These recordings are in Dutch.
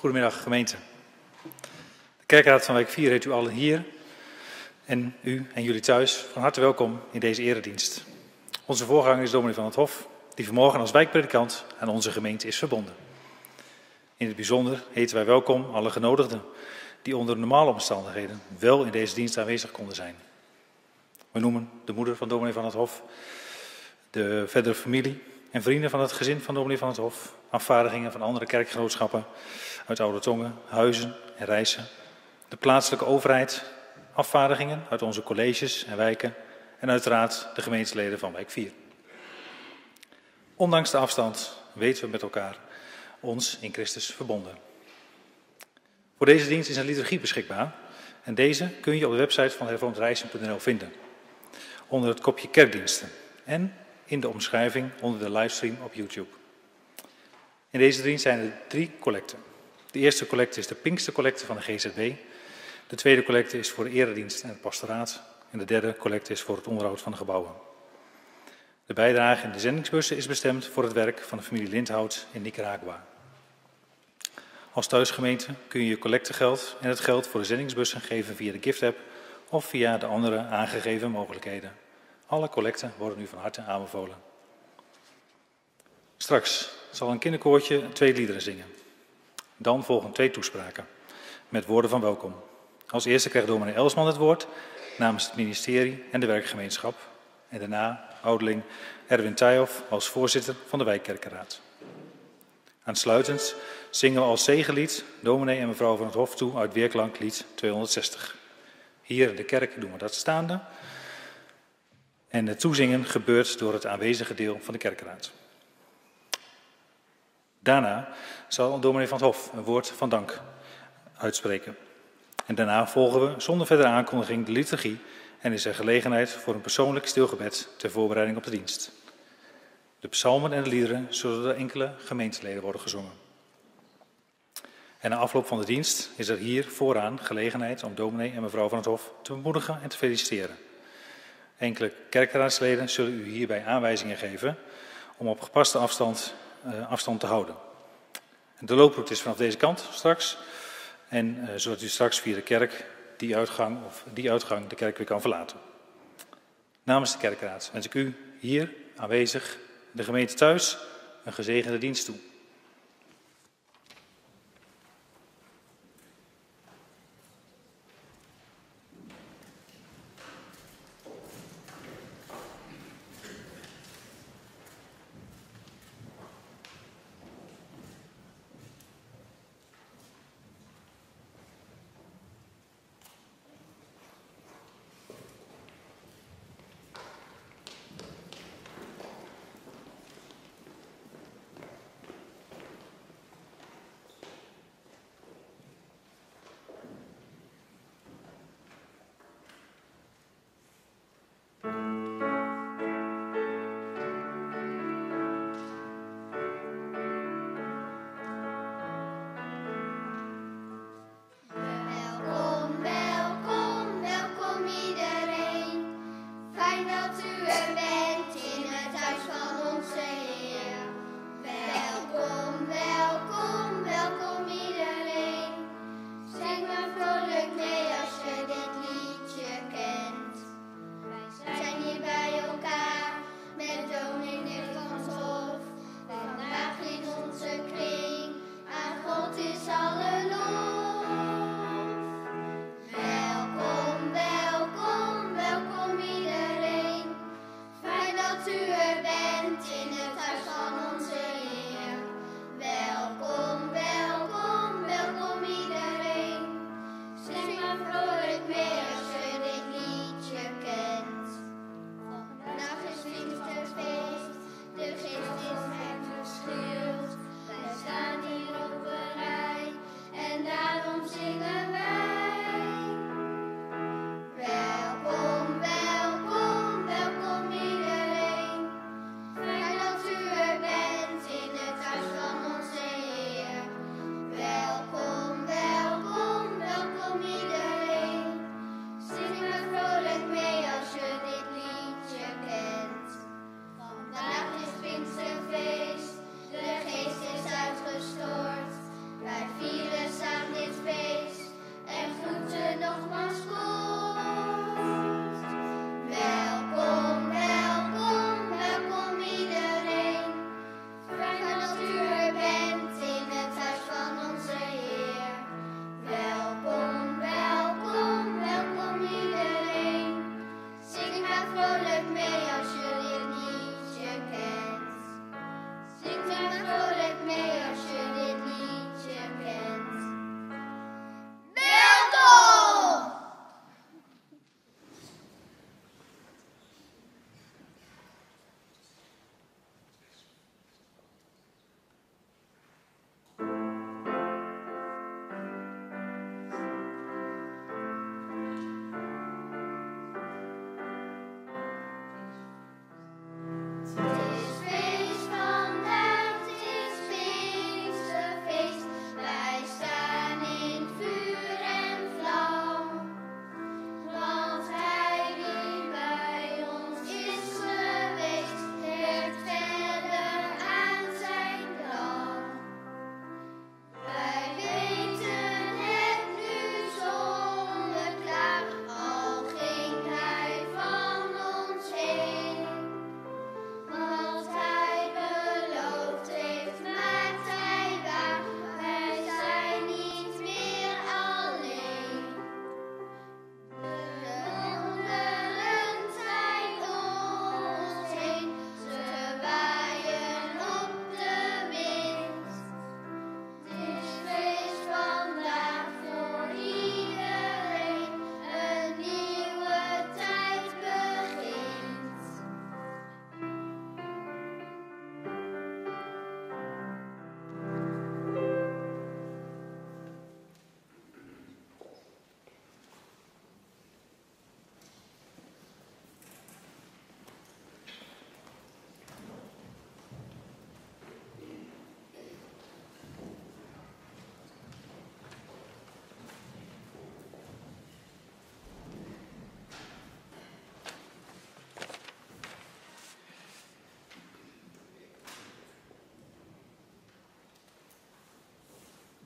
Goedemiddag gemeente. De Kerkraad van Wijk 4 heet u allen hier en u en jullie thuis van harte welkom in deze eredienst. Onze voorganger is dominee van het Hof, die vanmorgen als wijkpredikant aan onze gemeente is verbonden. In het bijzonder heten wij welkom alle genodigden die onder normale omstandigheden wel in deze dienst aanwezig konden zijn. We noemen de moeder van dominee van het Hof, de verdere familie en vrienden van het gezin van dominee van het Hof, afvaardigingen van andere kerkgenootschappen uit Oude Tongen, Huizen en Rijssen, de plaatselijke overheid, afvaardigingen uit onze colleges en wijken en uiteraard de gemeentsleden van Wijk 4. Ondanks de afstand weten we met elkaar ons in Christus verbonden. Voor deze dienst is een liturgie beschikbaar en deze kun je op de website van hervormdrijssen.nl vinden, onder het kopje kerkdiensten en in de omschrijving onder de livestream op YouTube. In deze dienst zijn er 3 collecten. De eerste collecte is de Pinkstercollecte van de GZB. De tweede collecte is voor de eredienst en het pastoraat. En de derde collecte is voor het onderhoud van de gebouwen. De bijdrage in de zendingsbussen is bestemd voor het werk van de familie Lindhout in Nicaragua. Als thuisgemeente kun je je collectegeld en het geld voor de zendingsbussen geven via de gift-app of via de andere aangegeven mogelijkheden. Alle collecten worden nu van harte aanbevolen. Straks zal een kinderkoortje 2 liederen zingen. Dan volgen 2 toespraken met woorden van welkom. Als eerste krijgt dominee Elsman het woord namens het ministerie en de werkgemeenschap. En daarna ouderling Erwin Tijhoff als voorzitter van de wijkkerkenraad. Aansluitend zingen we als zegenlied dominee en mevrouw van het Hof toe uit Weerklanklied 260. Hier in de kerk doen we dat staande. En het toezingen gebeurt door het aanwezige deel van de kerkenraad. Daarna zal dominee van het Hof een woord van dank uitspreken. En daarna volgen we zonder verdere aankondiging de liturgie en is er gelegenheid voor een persoonlijk stilgebed ter voorbereiding op de dienst. De psalmen en de liederen zullen door enkele gemeenteleden worden gezongen. En na afloop van de dienst is er hier vooraan gelegenheid om dominee en mevrouw van het Hof te bemoedigen en te feliciteren. Enkele kerkraadsleden zullen u hierbij aanwijzingen geven om op gepaste afstand te houden. De looproute is vanaf deze kant straks. En zodat u straks via de kerk die uitgang de kerk weer kan verlaten. Namens de kerkraad wens ik u hier aanwezig, de gemeente thuis, een gezegende dienst toe.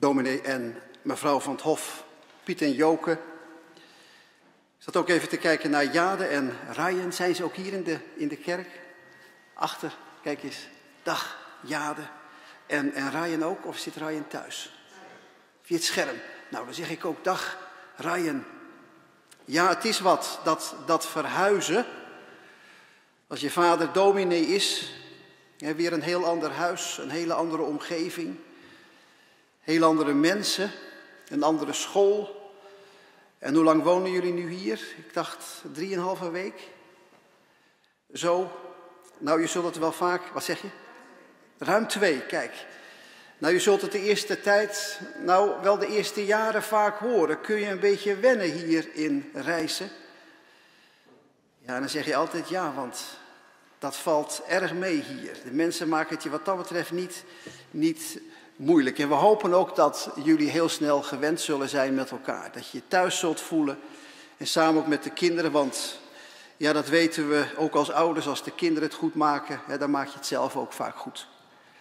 dominee en mevrouw van het Hof, Piet en Joke. Ik zat ook even te kijken naar Jade en Ryan. Zijn ze ook hier in de kerk? Achter, kijk eens. Dag, Jade. En Ryan ook? Of zit Ryan thuis? Via het scherm. Nou, dan zeg ik ook dag, Ryan. Ja, het is wat, dat verhuizen. Als je vader dominee is, weer een heel ander huis, een hele andere omgeving. Heel andere mensen, een andere school. En hoe lang wonen jullie nu hier? Ik dacht 3,5 week. Zo. Nou, je zult het wel vaak, wat zeg je? Ruim 2, kijk. Nou, je zult het de eerste tijd, nou wel de eerste jaren vaak horen. Kun je een beetje wennen hier in Rijssen? Ja, dan zeg je altijd ja, want dat valt erg mee hier. De mensen maken het je wat dat betreft niet moeilijk. En we hopen ook dat jullie heel snel gewend zullen zijn met elkaar. Dat je je thuis zult voelen en samen ook met de kinderen. Want ja, dat weten we ook als ouders, als de kinderen het goed maken, dan maak je het zelf ook vaak goed.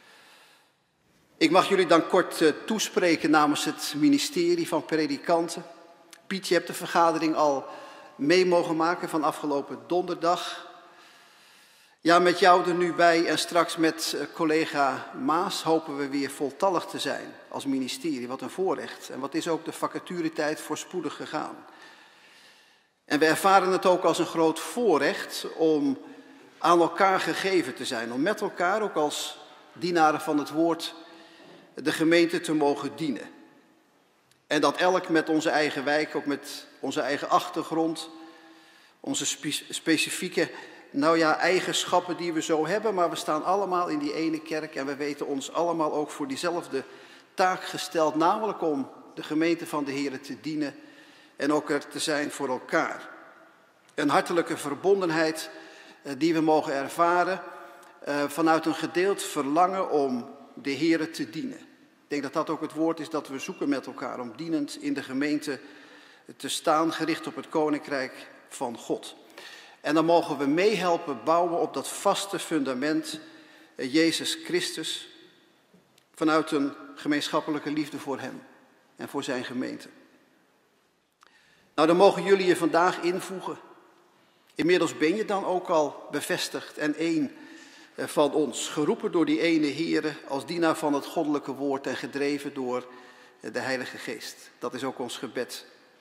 Ik mag jullie dan kort toespreken namens het ministerie van predikanten. Piet, je hebt de vergadering al mee mogen maken van afgelopen donderdag. Ja, met jou er nu bij en straks met collega Maas hopen we weer voltallig te zijn als ministerie. Wat een voorrecht. En wat is ook de vacaturetijd voorspoedig gegaan. En we ervaren het ook als een groot voorrecht om aan elkaar gegeven te zijn. Om met elkaar, ook als dienaren van het woord, de gemeente te mogen dienen. En dat elk met onze eigen wijk, ook met onze eigen achtergrond, onze specifieke eigenschappen die we zo hebben. Maar we staan allemaal in die ene kerk en we weten ons allemaal ook voor diezelfde taak gesteld. Namelijk om de gemeente van de Heer te dienen en ook er te zijn voor elkaar. Een hartelijke verbondenheid die we mogen ervaren vanuit een gedeeld verlangen om de Heer te dienen. Ik denk dat dat ook het woord is dat we zoeken met elkaar, om dienend in de gemeente te staan, gericht op het koninkrijk van God. En dan mogen we meehelpen bouwen op dat vaste fundament, Jezus Christus, vanuit een gemeenschappelijke liefde voor Hem en voor zijn gemeente. Nou, dan mogen jullie je vandaag invoegen. Inmiddels ben je dan ook al bevestigd en één van ons, geroepen door die ene Heere als dienaar van het goddelijke woord en gedreven door de Heilige Geest. Dat is ook ons gebed.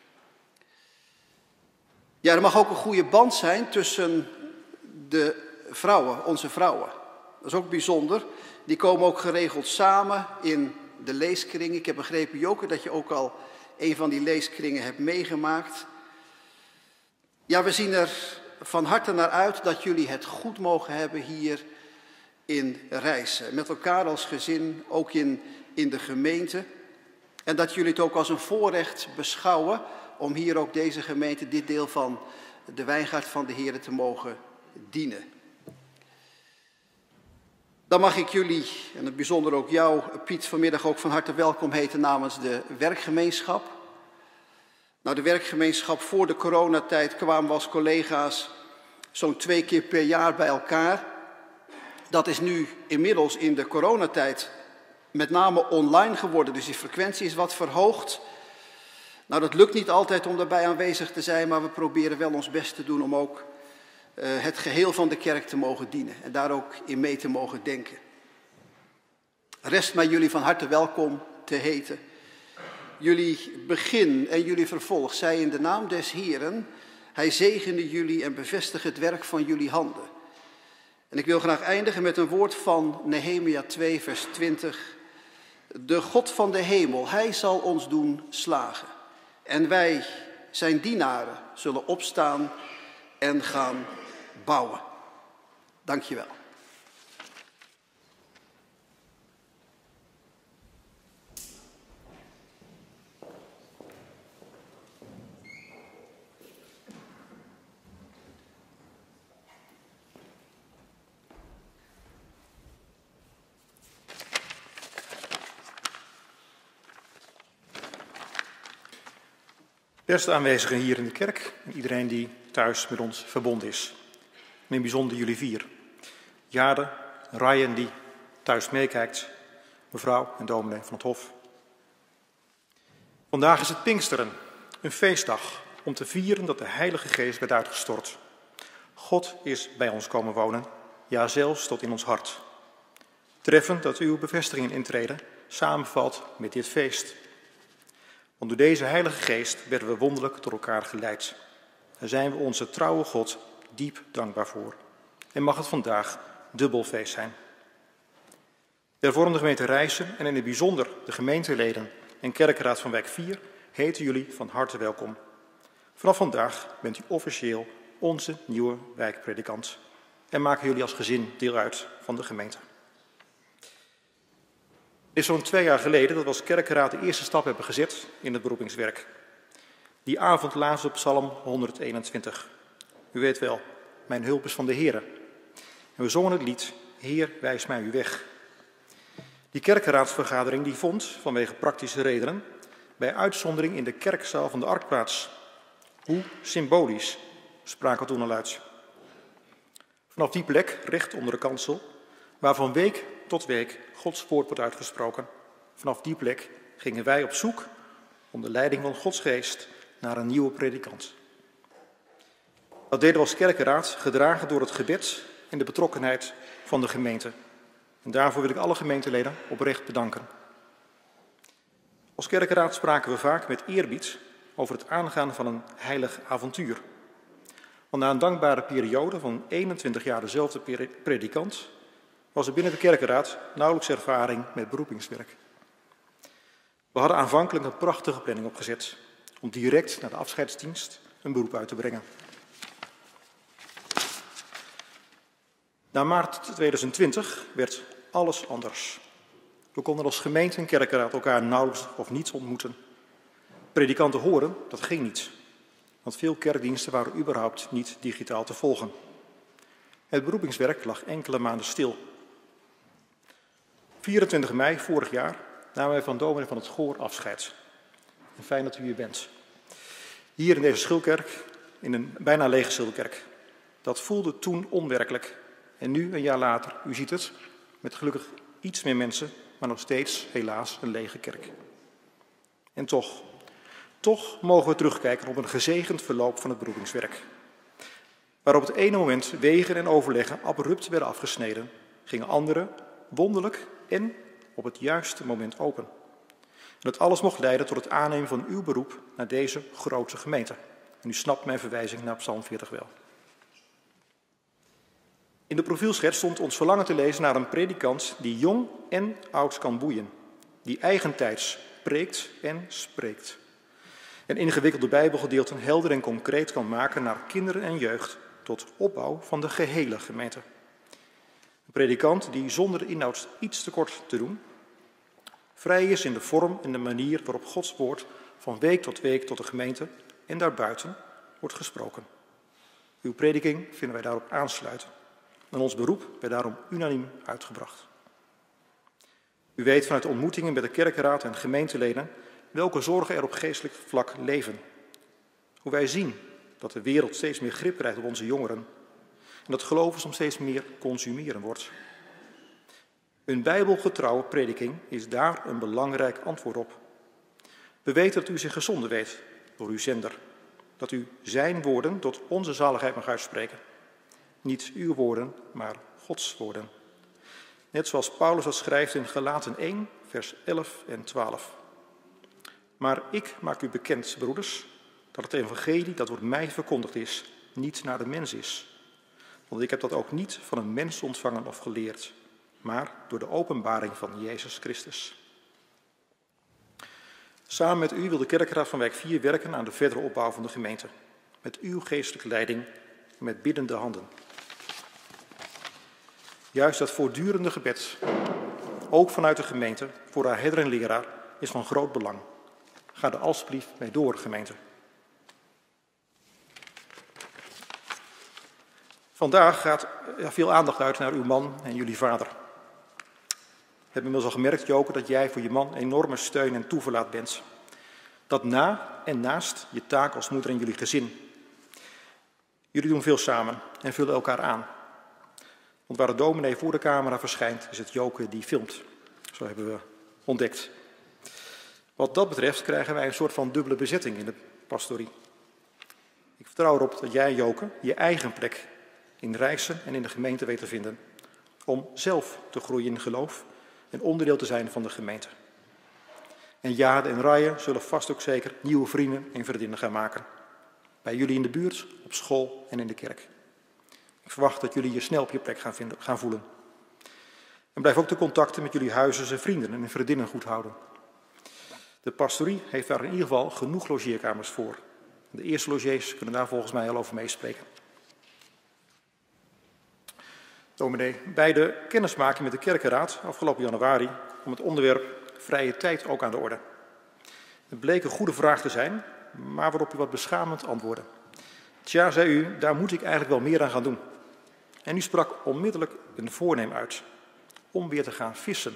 Ja, er mag ook een goede band zijn tussen de vrouwen, onze vrouwen. Dat is ook bijzonder. Die komen ook geregeld samen in de leeskring. Ik heb begrepen, Joke, dat je ook al een van die leeskringen hebt meegemaakt. Ja, we zien er van harte naar uit dat jullie het goed mogen hebben hier in Rijssen. Met elkaar als gezin, ook in de gemeente. En dat jullie het ook als een voorrecht beschouwen om hier ook deze gemeente, dit deel van de wijngaard van de Heer te mogen dienen. Dan mag ik jullie, en in het bijzonder ook jou, Piet, vanmiddag ook van harte welkom heten namens de werkgemeenschap. Nou, de werkgemeenschap voor de coronatijd kwamen we als collega's zo'n 2 keer per jaar bij elkaar. Dat is nu inmiddels in de coronatijd met name online geworden, dus die frequentie is wat verhoogd. Nou, dat lukt niet altijd om daarbij aanwezig te zijn, maar we proberen wel ons best te doen om ook het geheel van de kerk te mogen dienen en daar ook in mee te mogen denken. Rest mij jullie van harte welkom te heten. Jullie begin en jullie vervolg zij in de naam des Heeren. Hij zegene jullie en bevestigt het werk van jullie handen. En ik wil graag eindigen met een woord van Nehemia 2, vers 20. De God van de hemel, hij zal ons doen slagen. En wij, zijn dienaren, zullen opstaan en gaan bouwen. Dank je wel. Beste aanwezigen hier in de kerk en iedereen die thuis met ons verbonden is. En in het bijzonder jullie 4. Jade, Ryan die thuis meekijkt, mevrouw en dominee van het Hof. Vandaag is het Pinksteren, een feestdag om te vieren dat de Heilige Geest werd uitgestort. God is bij ons komen wonen, ja zelfs tot in ons hart. Treffend dat uw bevestiging en intrede samenvalt met dit feest. Want door deze Heilige Geest werden we wonderlijk door elkaar geleid. Daar zijn we onze trouwe God diep dankbaar voor. En mag het vandaag dubbel feest zijn. De hervormde gemeente Rijssen en in het bijzonder de gemeenteleden en kerkenraad van wijk 4 heten jullie van harte welkom. Vanaf vandaag bent u officieel onze nieuwe wijkpredikant en maken jullie als gezin deel uit van de gemeente. Het is zo'n 2 jaar geleden dat we als kerkenraad de eerste stap hebben gezet in het beroepingswerk. Die avond lazen we op Psalm 121. U weet wel, mijn hulp is van de Heere. En we zongen het lied, Heer, wijs mij uw weg. Die kerkenraadsvergadering die vond, vanwege praktische redenen, bij uitzondering in de kerkzaal van de Ark plaats. Hoe symbolisch, spraken we toen al uit. Vanaf die plek, recht onder de kansel, waar van week tot week Gods woord wordt uitgesproken. Vanaf die plek gingen wij op zoek, onder leiding van Gods geest, naar een nieuwe predikant. Dat deden we als kerkenraad, gedragen door het gebed en de betrokkenheid van de gemeente. En daarvoor wil ik alle gemeenteleden oprecht bedanken. Als kerkenraad spraken we vaak met eerbied over het aangaan van een heilig avontuur. Want na een dankbare periode van 21 jaar dezelfde predikant was er binnen de kerkenraad nauwelijks ervaring met beroepingswerk. We hadden aanvankelijk een prachtige planning opgezet om direct na de afscheidsdienst een beroep uit te brengen. Na maart 2020 werd alles anders. We konden als gemeente en kerkenraad elkaar nauwelijks of niet ontmoeten. Predikanten horen, dat ging niet. Want veel kerkdiensten waren überhaupt niet digitaal te volgen. Het beroepingswerk lag enkele maanden stil. 24 mei vorig jaar namen wij van dominee van het Goor afscheid. En fijn dat u hier bent. Hier in deze schilkerk, in een bijna lege schilkerk. Dat voelde toen onwerkelijk. En nu, een jaar later, u ziet het, met gelukkig iets meer mensen, maar nog steeds helaas een lege kerk. En toch mogen we terugkijken op een gezegend verloop van het beroepingswerk. Waar op het ene moment wegen en overleggen abrupt werden afgesneden, gingen andere wonderlijk en op het juiste moment open. En dat alles mocht leiden tot het aannemen van uw beroep naar deze grote gemeente. En u snapt mijn verwijzing naar Psalm 40 wel. In de profielschets stond ons verlangen te lezen naar een predikant die jong en oud kan boeien. Die eigentijds preekt en spreekt. En ingewikkelde bijbelgedeelten helder en concreet kan maken naar kinderen en jeugd tot opbouw van de gehele gemeente. Een predikant die zonder de inhoud iets tekort te doen, vrij is in de vorm en de manier waarop Gods woord van week tot de gemeente en daarbuiten wordt gesproken. Uw prediking vinden wij daarop aansluiten. En ons beroep werd daarom unaniem uitgebracht. U weet vanuit de ontmoetingen met de kerkenraad en gemeenteleden welke zorgen er op geestelijk vlak leven. Hoe wij zien dat de wereld steeds meer grip krijgt op onze jongeren en dat geloven soms steeds meer consumeren wordt. Een bijbelgetrouwe prediking is daar een belangrijk antwoord op. We weten dat u zich gezonden weet door uw zender, dat u zijn woorden tot onze zaligheid mag uitspreken. Niet uw woorden, maar Gods woorden. Net zoals Paulus dat schrijft in Galaten 1, vers 11 en 12. Maar ik maak u bekend, broeders, dat het evangelie dat door mij verkondigd is, niet naar de mens is. Want ik heb dat ook niet van een mens ontvangen of geleerd, maar door de openbaring van Jezus Christus. Samen met u wil de kerkenraad van wijk 4 werken aan de verdere opbouw van de gemeente. Met uw geestelijke leiding en met biddende handen. Juist dat voortdurende gebed, ook vanuit de gemeente, voor haar herder en leraar, is van groot belang. Ga er alsjeblieft mee door, gemeente. Vandaag gaat veel aandacht uit naar uw man en jullie vader. We hebben inmiddels al gemerkt, Joke, dat jij voor je man enorme steun en toeverlaat bent. Dat na en naast je taak als moeder en jullie gezin. Jullie doen veel samen en vullen elkaar aan. Want waar de dominee voor de camera verschijnt, is het Joke die filmt. Zo hebben we ontdekt. Wat dat betreft krijgen wij een soort van dubbele bezetting in de pastorie. Ik vertrouw erop dat jij, Joke, je eigen plek in Rijssen en in de gemeente weet te vinden. Om zelf te groeien in geloof en onderdeel te zijn van de gemeente. En Jade en Ryan zullen vast ook zeker nieuwe vrienden en vriendinnen gaan maken. Bij jullie in de buurt, op school en in de kerk. Ik verwacht dat jullie je snel op je plek gaan voelen. En blijf ook de contacten met jullie huizen en vrienden en vriendinnen goed houden. De pastorie heeft daar in ieder geval genoeg logeerkamers voor. De eerste logés kunnen daar volgens mij al over meespreken. Dominee, bij de kennismaking met de kerkenraad afgelopen januari kwam het onderwerp vrije tijd ook aan de orde. Het bleek een goede vraag te zijn, maar waarop u wat beschamend antwoordde. Tja, zei u, daar moet ik eigenlijk wel meer aan gaan doen. En u sprak onmiddellijk een voornemen uit om weer te gaan vissen.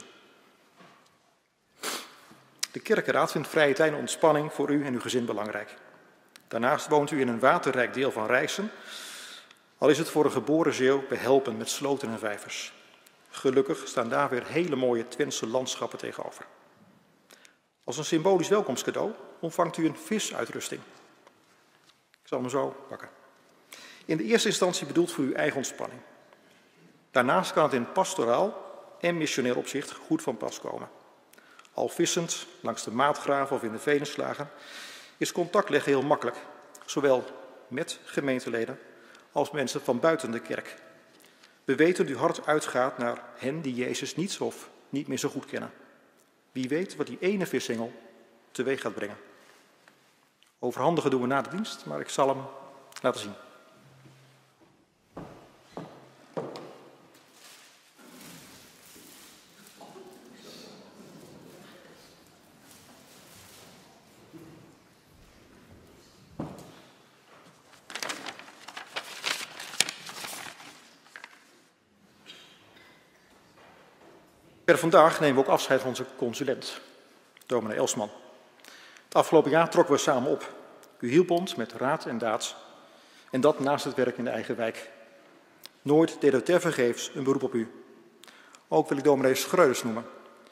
De kerkenraad vindt vrije tijd en ontspanning voor u en uw gezin belangrijk. Daarnaast woont u in een waterrijk deel van Rijssen, al is het voor een geboren Zeeuw behelpen met sloten en vijvers. Gelukkig staan daar weer hele mooie Twentse landschappen tegenover. Als een symbolisch welkomstcadeau ontvangt u een visuitrusting. Ik zal hem zo pakken. In de eerste instantie bedoeld voor uw eigen ontspanning. Daarnaast kan het in pastoraal en missionair opzicht goed van pas komen. Al vissend langs de maatgraven of in de venenslagen is contact leggen heel makkelijk, zowel met gemeenteleden als mensen van buiten de kerk. We weten dat uw hart uitgaat naar hen die Jezus niet of niet meer zo goed kennen. Wie weet wat die ene vishengel teweeg gaat brengen. Overhandigen doen we na de dienst, maar ik zal hem laten zien. Per vandaag nemen we ook afscheid van onze consulent, dominee Elsman. Het afgelopen jaar trokken we samen op. U hielp ons met raad en daad. En dat naast het werk in de eigen wijk. Nooit deden we tevergeefs een beroep op u. Ook wil ik dominee Schreuders noemen.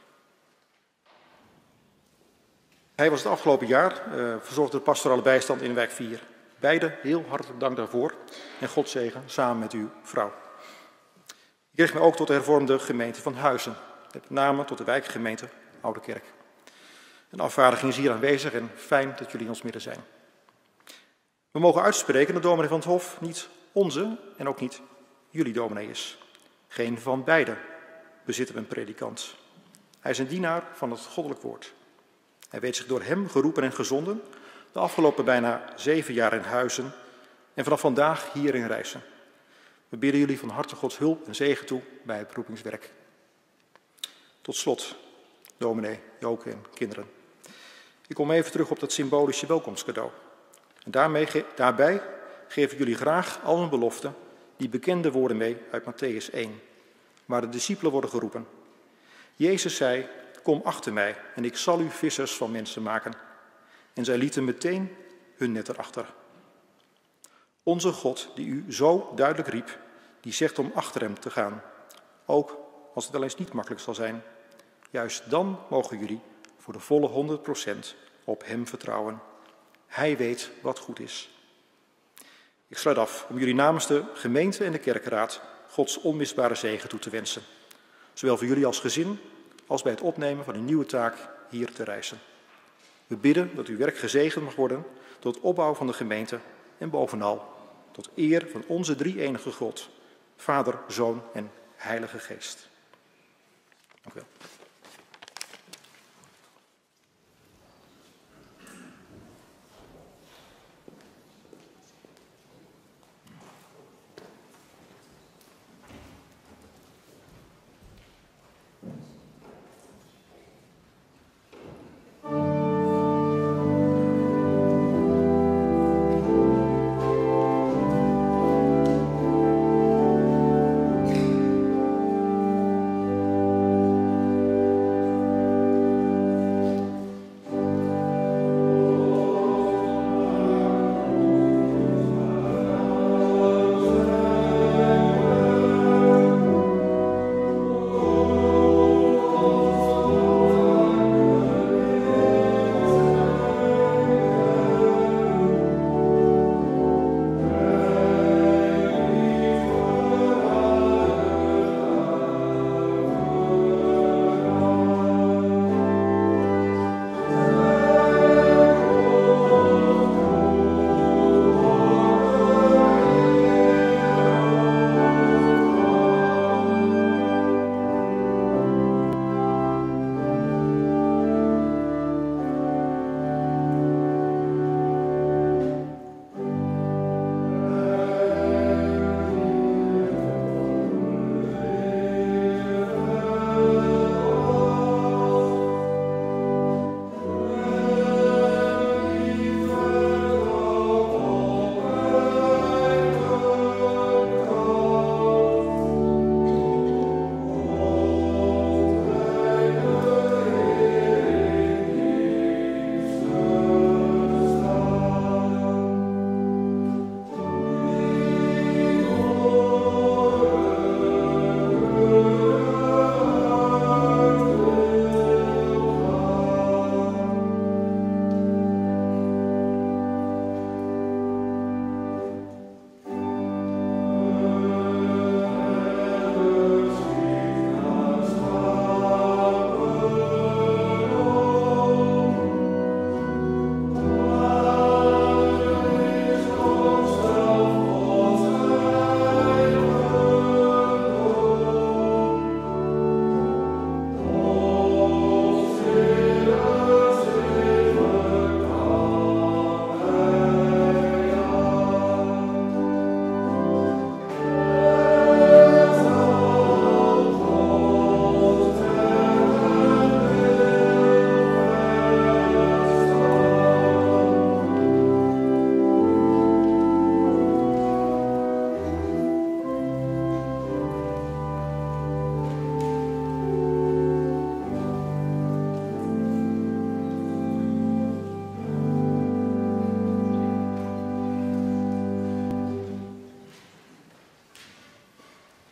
Hij was het afgelopen jaar verzorgde de pastorale bijstand in wijk 4. Beide heel hartelijk dank daarvoor en God zegen samen met uw vrouw. Ik richt me ook tot de hervormde gemeente van Huizen. Met name tot de wijkgemeente Oude Kerk. Een afvaardiging is hier aanwezig en fijn dat jullie in ons midden zijn. We mogen uitspreken dat dominee van 't Hof niet onze en ook niet jullie dominee is. Geen van beiden bezitten we een predikant. Hij is een dienaar van het goddelijk woord. Hij weet zich door hem geroepen en gezonden de afgelopen bijna 7 jaar in Huizen en vanaf vandaag hier in Rijssen. We bidden jullie van harte Gods hulp en zegen toe bij het beroepingswerk. Tot slot, dominee, Joke en kinderen. Ik kom even terug op dat symbolische welkomstcadeau. En daarbij geef ik jullie graag al een belofte, die bekende woorden mee uit Mattheüs 1, waar de discipelen worden geroepen. Jezus zei, kom achter mij en ik zal u vissers van mensen maken. En zij lieten meteen hun net erachter. Onze God, die u zo duidelijk riep, die zegt om achter hem te gaan. Ook als het wel eens niet makkelijk zal zijn. Juist dan mogen jullie voor de volle 100% op hem vertrouwen. Hij weet wat goed is. Ik sluit af om jullie namens de gemeente en de kerkenraad Gods onmisbare zegen toe te wensen. Zowel voor jullie als gezin, als bij het opnemen van een nieuwe taak hier te Rijssen. We bidden dat uw werk gezegend mag worden tot het opbouw van de gemeente en bovenal tot eer van onze drie-enige God, Vader, Zoon en Heilige Geest. Dank u wel.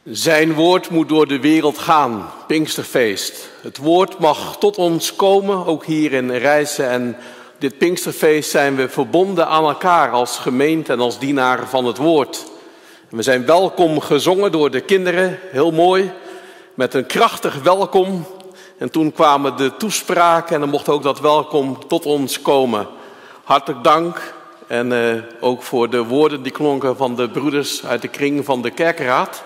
Zijn woord moet door de wereld gaan, Pinksterfeest. Het woord mag tot ons komen, ook hier in Rijssen. En dit Pinksterfeest zijn we verbonden aan elkaar als gemeente en als dienaren van het woord. En we zijn welkom gezongen door de kinderen, heel mooi, met een krachtig welkom. En toen kwamen de toespraken en dan mocht ook dat welkom tot ons komen. Hartelijk dank en ook voor de woorden die klonken van de broeders uit de kring van de kerkenraad.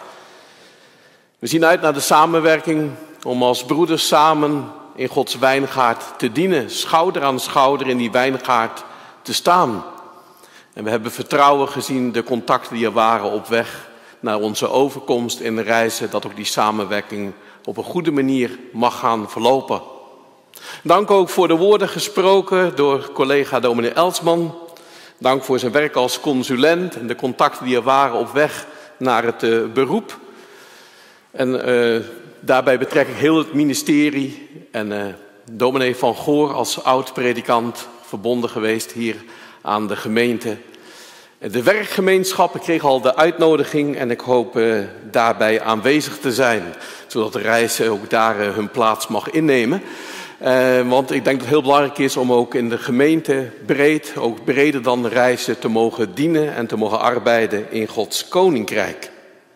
We zien uit naar de samenwerking om als broeders samen in Gods wijngaard te dienen. Schouder aan schouder in die wijngaard te staan. En we hebben vertrouwen gezien de contacten die er waren op weg naar onze overkomst in de Rijssen. Dat ook die samenwerking op een goede manier mag gaan verlopen. Dank ook voor de woorden gesproken door collega dominee Elsman. Dank voor zijn werk als consulent en de contacten die er waren op weg naar het beroep. En daarbij betrek ik heel het ministerie en dominee Van Goor als oud-predikant verbonden geweest hier aan de gemeente. De werkgemeenschappen kregen al de uitnodiging en ik hoop daarbij aanwezig te zijn, zodat de Rijssen ook daar hun plaats mag innemen. Want ik denk dat het heel belangrijk is om ook in de gemeente breed, ook breder dan de Rijssen, te mogen dienen en te mogen arbeiden in Gods koninkrijk.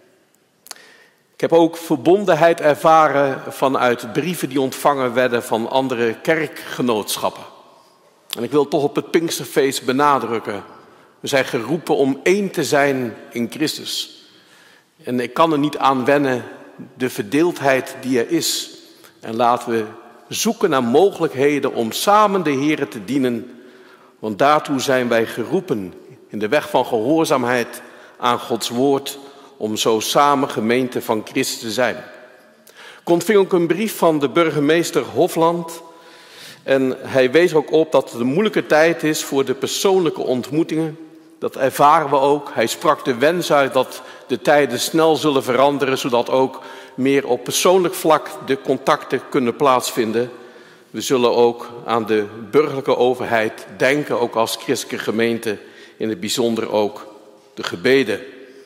Ik heb ook verbondenheid ervaren vanuit brieven die ontvangen werden van andere kerkgenootschappen. En ik wil toch op het Pinksterfeest benadrukken. We zijn geroepen om één te zijn in Christus. En ik kan er niet aan wennen, de verdeeldheid die er is. En laten we zoeken naar mogelijkheden om samen de Heere te dienen. Want daartoe zijn wij geroepen in de weg van gehoorzaamheid aan Gods woord, om zo samen gemeente van Christus te zijn. Ik ontving ook een brief van de burgemeester Hofland. En hij wees ook op dat het een moeilijke tijd is voor de persoonlijke ontmoetingen. Dat ervaren we ook. Hij sprak de wens uit dat de tijden snel zullen veranderen, zodat ook meer op persoonlijk vlak de contacten kunnen plaatsvinden. We zullen ook aan de burgerlijke overheid denken, ook als christelijke gemeente, in het bijzonder ook de gebeden.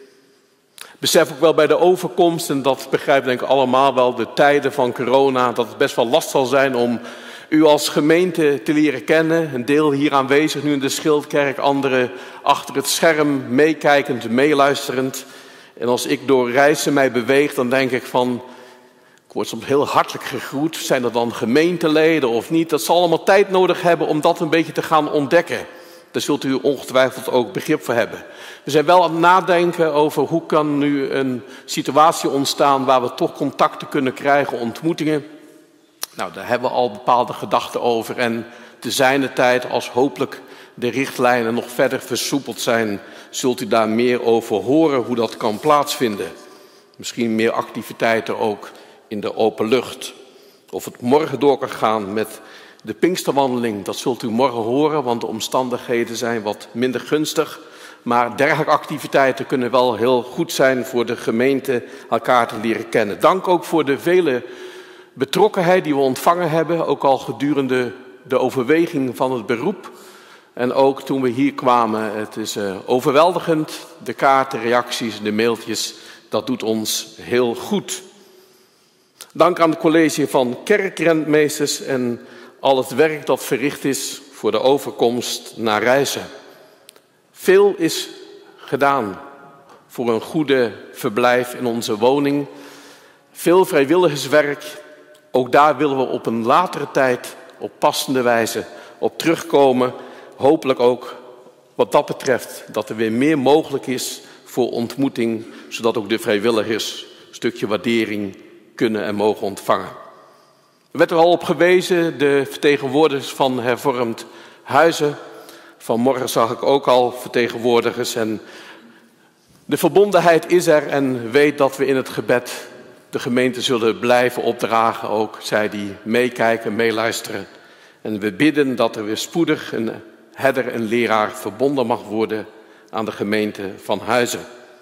Besef ook wel bij de overkomst, en dat begrijpen denk ik allemaal wel, de tijden van corona, dat het best wel lastig zal zijn om u als gemeente te leren kennen. Een deel hier aanwezig nu in de Schildkerk, anderen achter het scherm meekijkend, meeluisterend. En als ik door Rijssen mij beweeg, dan denk ik van, ik word soms heel hartelijk gegroet. Zijn er dan gemeenteleden of niet? Dat zal allemaal tijd nodig hebben om dat een beetje te gaan ontdekken. Daar zult u ongetwijfeld ook begrip voor hebben. We zijn wel aan het nadenken over hoe kan nu een situatie ontstaan waar we toch contacten kunnen krijgen, ontmoetingen. Nou, daar hebben we al bepaalde gedachten over. En te zijner tijd, als hopelijk de richtlijnen nog verder versoepeld zijn, zult u daar meer over horen hoe dat kan plaatsvinden. Misschien meer activiteiten ook in de open lucht. Of het morgen door kan gaan met de Pinksterwandeling, dat zult u morgen horen, want de omstandigheden zijn wat minder gunstig. Maar dergelijke activiteiten kunnen wel heel goed zijn voor de gemeente elkaar te leren kennen. Dank ook voor de vele betrokkenheid die we ontvangen hebben, ook al gedurende de overweging van het beroep. En ook toen we hier kwamen, het is overweldigend. De kaarten, reacties, de mailtjes, dat doet ons heel goed. Dank aan het college van kerkrentmeesters en al het werk dat verricht is voor de overkomst naar Rijssen. Veel is gedaan voor een goede verblijf in onze woning. Veel vrijwilligerswerk. Ook daar willen we op een latere tijd op passende wijze op terugkomen. Hopelijk ook wat dat betreft dat er weer meer mogelijk is voor ontmoeting, zodat ook de vrijwilligers een stukje waardering kunnen en mogen ontvangen. Er werd er al op gewezen, de vertegenwoordigers van Hervormd Huizen. Vanmorgen zag ik ook al vertegenwoordigers en de verbondenheid is er en weet dat we in het gebed de gemeente zullen blijven opdragen, ook zij die meekijken, meeluisteren. En we bidden dat er weer spoedig een herder en leraar verbonden mag worden aan de gemeente van Huizen.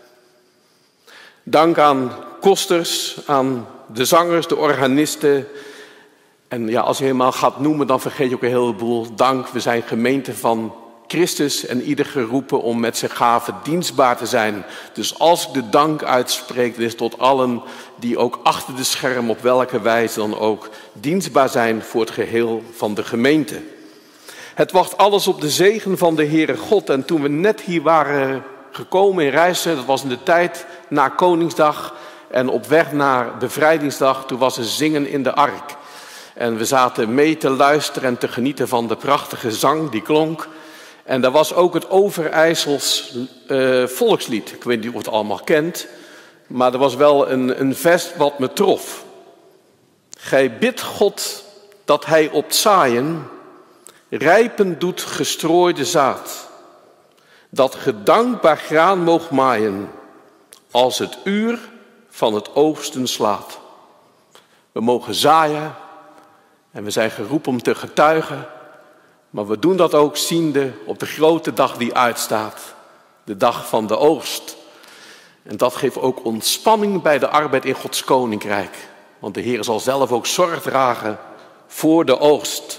Dank aan kosters, aan de zangers, de organisten. En ja, als je helemaal gaat noemen, dan vergeet je ook een heleboel. Dank, we zijn gemeente van Christus en ieder geroepen om met zijn gaven dienstbaar te zijn. Dus als ik de dank uitspreek, dan is het tot allen die ook achter de scherm op welke wijze dan ook dienstbaar zijn voor het geheel van de gemeente. Het wacht alles op de zegen van de Heere God. En toen we net hier waren gekomen in Rijssen, dat was in de tijd na Koningsdag en op weg naar Bevrijdingsdag, toen was er zingen in de ark. En we zaten mee te luisteren en te genieten van de prachtige zang die klonk. En daar was ook het Overijssels volkslied. Ik weet niet of je het allemaal kent, maar er was wel een vers wat me trof. Gij bidt God dat hij op zaaien rijpen doet gestrooide zaad, dat gedankbaar graan moog maaien, als het uur van het oogsten slaat. We mogen zaaien en we zijn geroepen om te getuigen, maar we doen dat ook ziende op de grote dag die uitstaat, de dag van de oogst. En dat geeft ook ontspanning bij de arbeid in Gods koninkrijk, want de Heer zal zelf ook zorg dragen voor de oogst.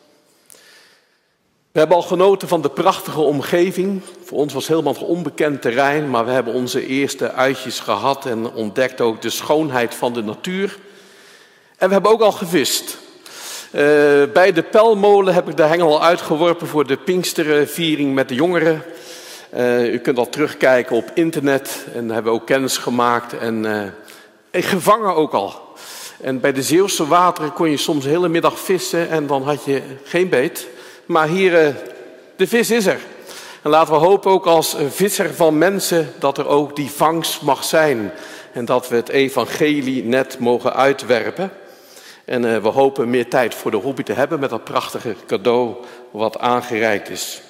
We hebben al genoten van de prachtige omgeving. Voor ons was het helemaal nog onbekend terrein, maar we hebben onze eerste uitjes gehad en ontdekt ook de schoonheid van de natuur. En we hebben ook al gevist. Bij de Pelmolen heb ik de hengel al uitgeworpen voor de Pinksterviering met de jongeren. U kunt al terugkijken op internet en hebben ook kennis gemaakt en gevangen ook al. En bij de Zeeuwse wateren kon je soms de hele middag vissen en dan had je geen beet. Maar hier, de vis is er. En laten we hopen ook als visser van mensen dat er ook die vangst mag zijn. En dat we het evangelie net mogen uitwerpen. En we hopen meer tijd voor de hobby te hebben met dat prachtige cadeau wat aangereikt is.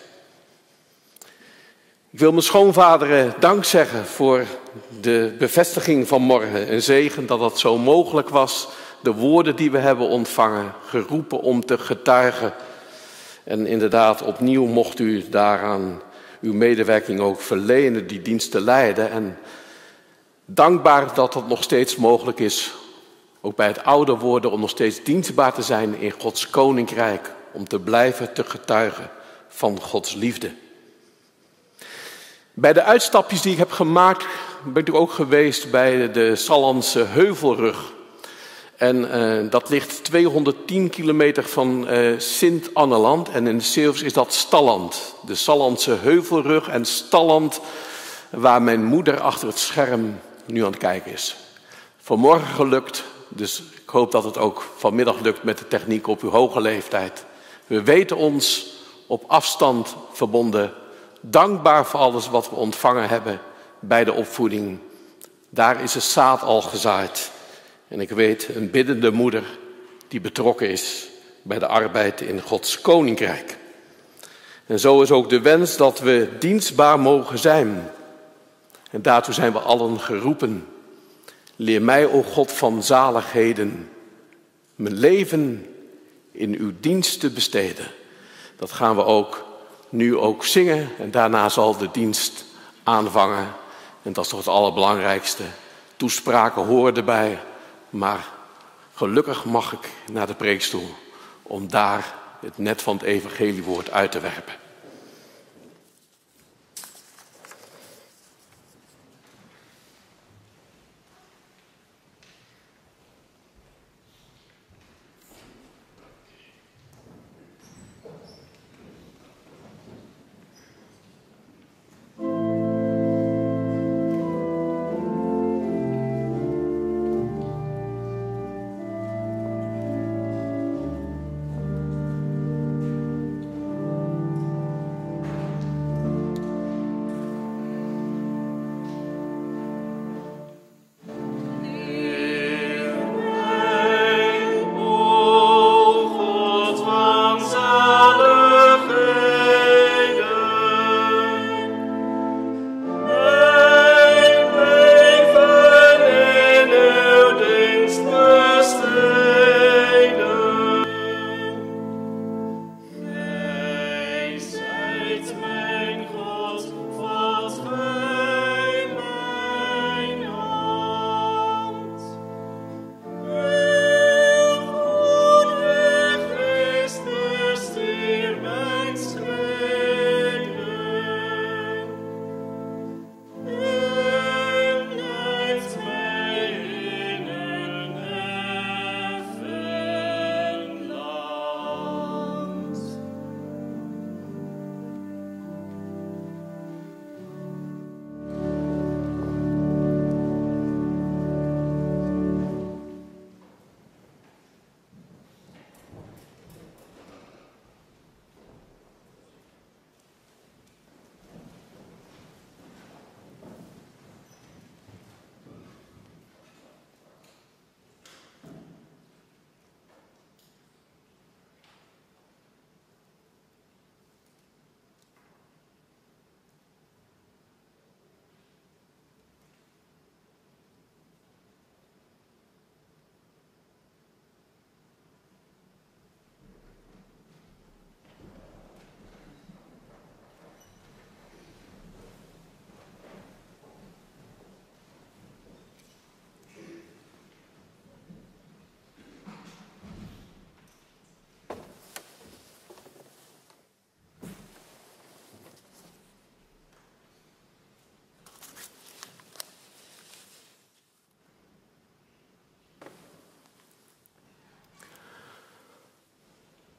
Ik wil mijn schoonvader dank zeggen voor de bevestiging van morgen. Een zegen dat dat zo mogelijk was. De woorden die we hebben ontvangen, geroepen om te getuigen. En inderdaad, opnieuw mocht u daaraan uw medewerking ook verlenen, die dienst te leiden. En dankbaar dat het nog steeds mogelijk is, ook bij het ouder worden, om nog steeds dienstbaar te zijn in Gods koninkrijk. Om te blijven te getuigen van Gods liefde. Bij de uitstapjes die ik heb gemaakt, ben ik ook geweest bij de Sallandse Heuvelrug. En dat ligt 210 kilometer van Sint-Anneland en in de Zeeuws is dat Stalland. De Sallandse Heuvelrug en Stalland, waar mijn moeder achter het scherm nu aan het kijken is. Vanmorgen gelukt, dus ik hoop dat het ook vanmiddag lukt met de techniek op uw hoge leeftijd. We weten ons op afstand verbonden, dankbaar voor alles wat we ontvangen hebben bij de opvoeding. Daar is het zaad al gezaaid. En ik weet een biddende moeder die betrokken is bij de arbeid in Gods koninkrijk. En zo is ook de wens dat we dienstbaar mogen zijn. En daartoe zijn we allen geroepen. Leer mij, o God van zaligheden, mijn leven in uw dienst te besteden. Dat gaan we ook nu ook zingen en daarna zal de dienst aanvangen. En dat is toch het allerbelangrijkste. Toespraken horen erbij. Maar gelukkig mag ik naar de preekstoel om daar het net van het evangeliewoord uit te werpen.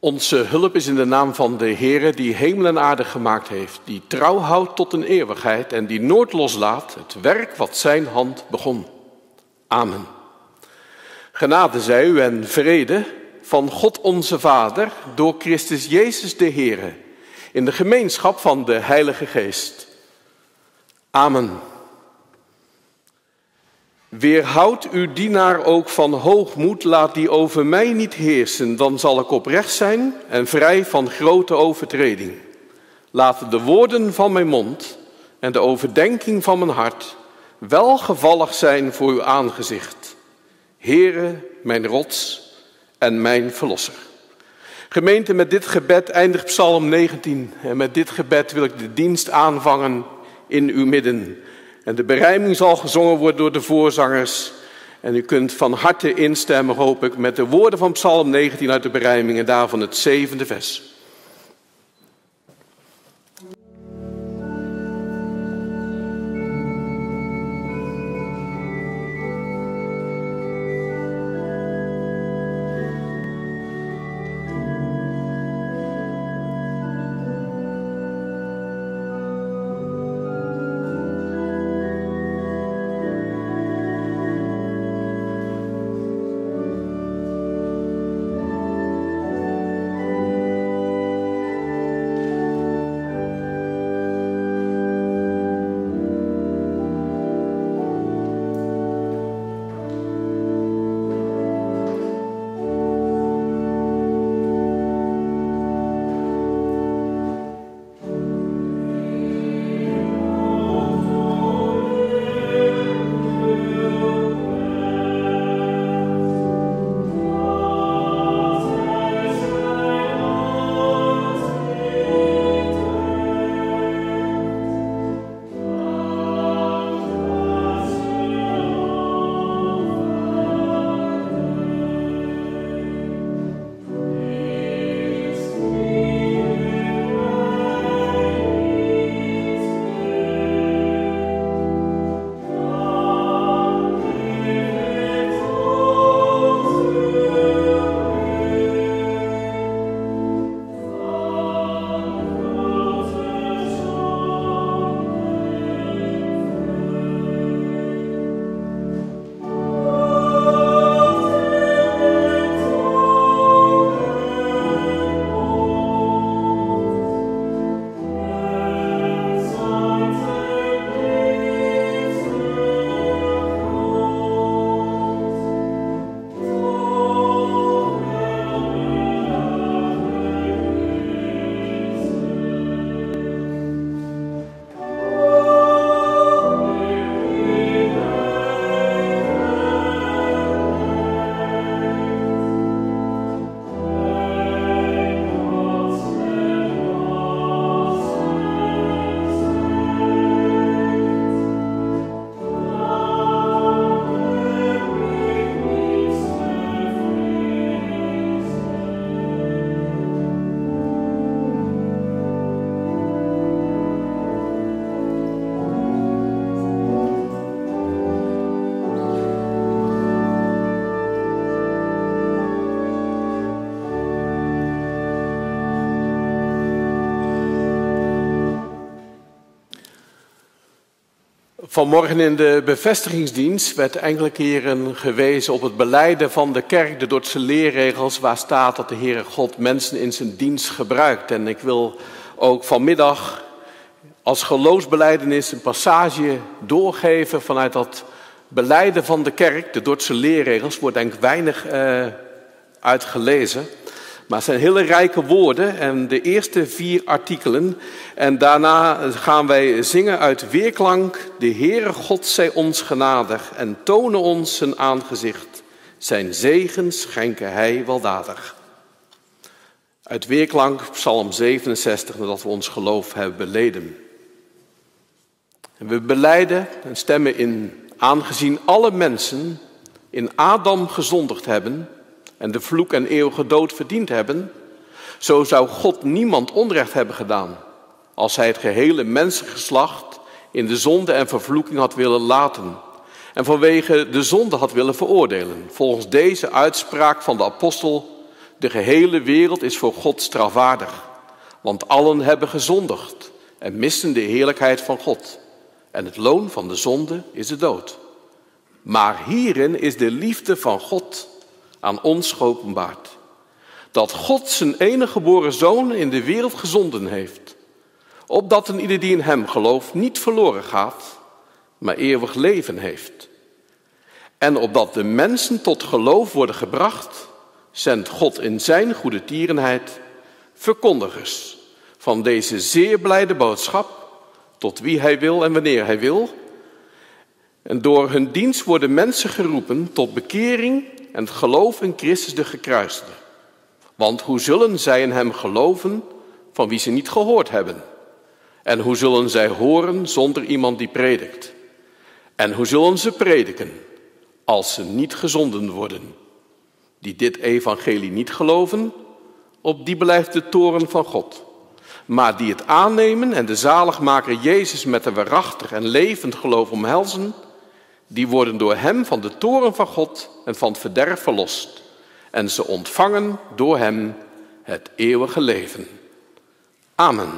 Onze hulp is in de naam van de Heere die hemel en aarde gemaakt heeft, die trouw houdt tot een eeuwigheid en die nooit loslaat het werk wat zijn hand begon. Amen. Genade zij u en vrede van God onze Vader door Christus Jezus de Heere, in de gemeenschap van de Heilige Geest. Amen. Weerhoud uw dienaar ook van hoogmoed, laat die over mij niet heersen, dan zal ik oprecht zijn en vrij van grote overtreding. Laat de woorden van mijn mond en de overdenking van mijn hart welgevallig zijn voor uw aangezicht. Heere, mijn rots en mijn verlosser. Gemeente, met dit gebed eindigt Psalm 19 en met dit gebed wil ik de dienst aanvangen in uw midden. En de berijming zal gezongen worden door de voorzangers. En u kunt van harte instemmen, hoop ik, met de woorden van Psalm 19 uit de berijming en daarvan het 7e vers. Vanmorgen in de bevestigingsdienst werd enkele keren gewezen op het belijden van de kerk, de Dordtse leerregels, waar staat dat de Heere God mensen in zijn dienst gebruikt. En ik wil ook vanmiddag als geloofsbelijdenis een passage doorgeven vanuit dat belijden van de kerk, de Dordtse leerregels, wordt denk ik weinig uitgelezen. Maar het zijn hele rijke woorden en de eerste 4 artikelen. En daarna gaan wij zingen uit weerklank. De Heere God zij ons genadig en tonen ons zijn aangezicht. Zijn zegen schenken hij weldadig. Uit weerklank, Psalm 67, nadat we ons geloof hebben beleden. En we belijden en stemmen in, aangezien alle mensen in Adam gezondigd hebben en de vloek en eeuwige dood verdiend hebben, zo zou God niemand onrecht hebben gedaan, als hij het gehele mensengeslacht in de zonde en vervloeking had willen laten en vanwege de zonde had willen veroordelen. Volgens deze uitspraak van de apostel: De gehele wereld is voor God strafwaardig, want allen hebben gezondigd en missen de heerlijkheid van God. En het loon van de zonde is de dood. Maar hierin is de liefde van God aan ons geopenbaard. Dat God zijn enige geboren zoon in de wereld gezonden heeft. Opdat een ieder die in hem gelooft niet verloren gaat, maar eeuwig leven heeft. En opdat de mensen tot geloof worden gebracht, zendt God in zijn goede tierenheid verkondigers van deze zeer blijde boodschap, tot wie hij wil en wanneer hij wil. En door hun dienst worden mensen geroepen tot bekering en het geloof in Christus de gekruisigde. Want hoe zullen zij in hem geloven van wie ze niet gehoord hebben? En hoe zullen zij horen zonder iemand die predikt? En hoe zullen ze prediken als ze niet gezonden worden? Die dit evangelie niet geloven, op die blijft de toorn van God. Maar die het aannemen en de zaligmaker Jezus met een waarachtig en levend geloof omhelzen, die worden door hem van de toorn van God en van het verderf verlost. En ze ontvangen door hem het eeuwige leven. Amen.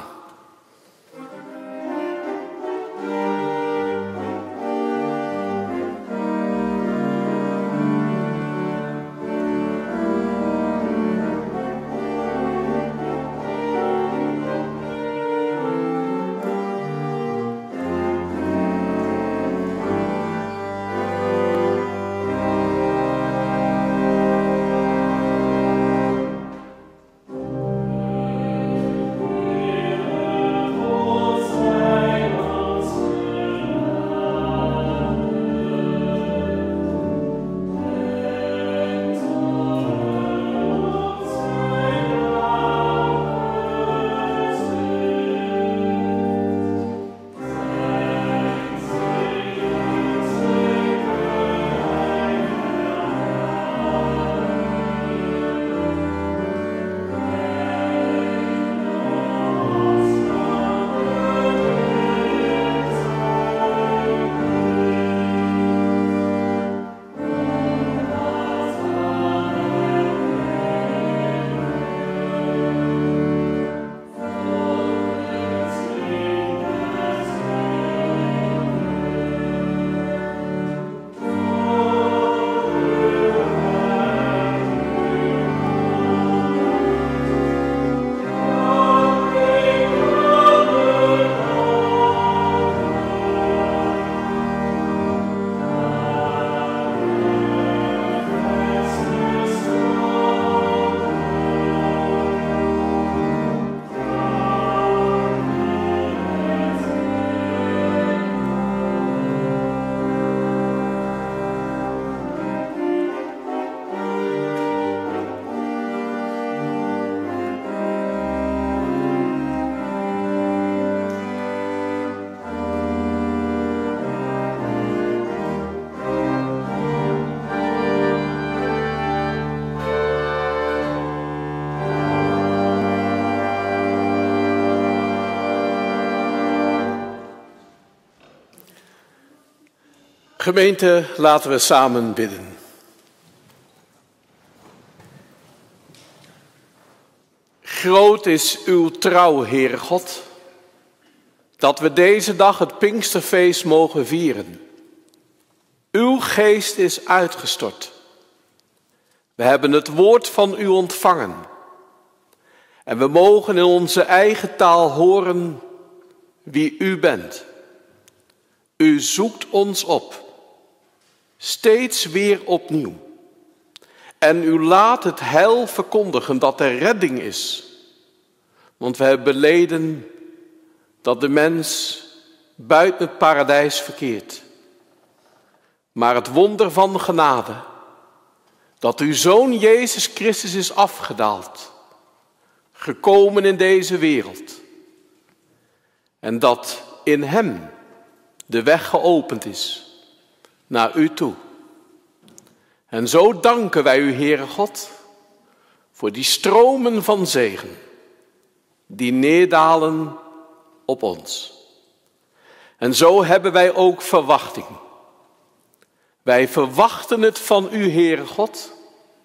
Gemeente, laten we samen bidden. Groot is uw trouw, Heere God, dat we deze dag het Pinksterfeest mogen vieren. Uw geest is uitgestort. We hebben het woord van u ontvangen. En we mogen in onze eigen taal horen wie u bent. U zoekt ons op, steeds weer opnieuw. En u laat het heil verkondigen dat er redding is. Want we hebben beleden dat de mens buiten het paradijs verkeert. Maar het wonder van genade, dat uw Zoon Jezus Christus is afgedaald, gekomen in deze wereld. En dat in hem de weg geopend is naar u toe. En zo danken wij u, Heere God, voor die stromen van zegen die neerdalen op ons. En zo hebben wij ook verwachting. Wij verwachten het van u, Heere God,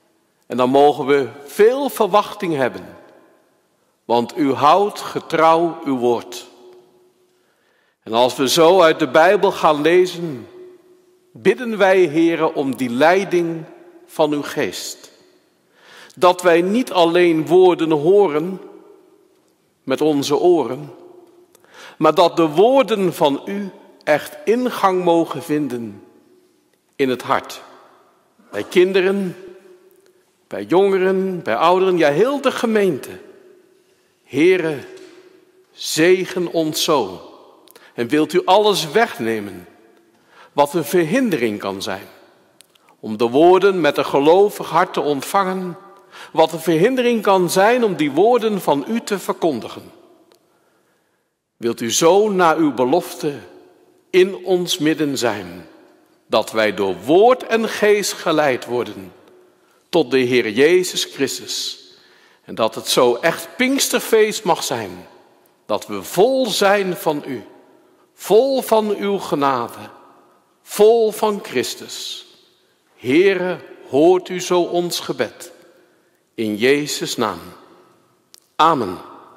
En dan mogen we veel verwachting hebben, want u houdt getrouw uw woord. En als we zo uit de Bijbel gaan lezen, bidden wij, Heere, om die leiding van uw geest. Dat wij niet alleen woorden horen met onze oren, maar dat de woorden van u echt ingang mogen vinden in het hart. Bij kinderen, bij jongeren, bij ouderen, ja heel de gemeente. Heere, zegen ons zo. En wilt u alles wegnemen wat een verhindering kan zijn. Om de woorden met een gelovig hart te ontvangen. Wat een verhindering kan zijn om die woorden van u te verkondigen. Wilt u zo naar uw belofte in ons midden zijn. Dat wij door woord en geest geleid worden tot de Heer Jezus Christus. En dat het zo echt Pinksterfeest mag zijn. Dat we vol zijn van u. Vol van uw genade. Vol van Christus. Heere, hoort u zo ons gebed. In Jezus' naam. Amen.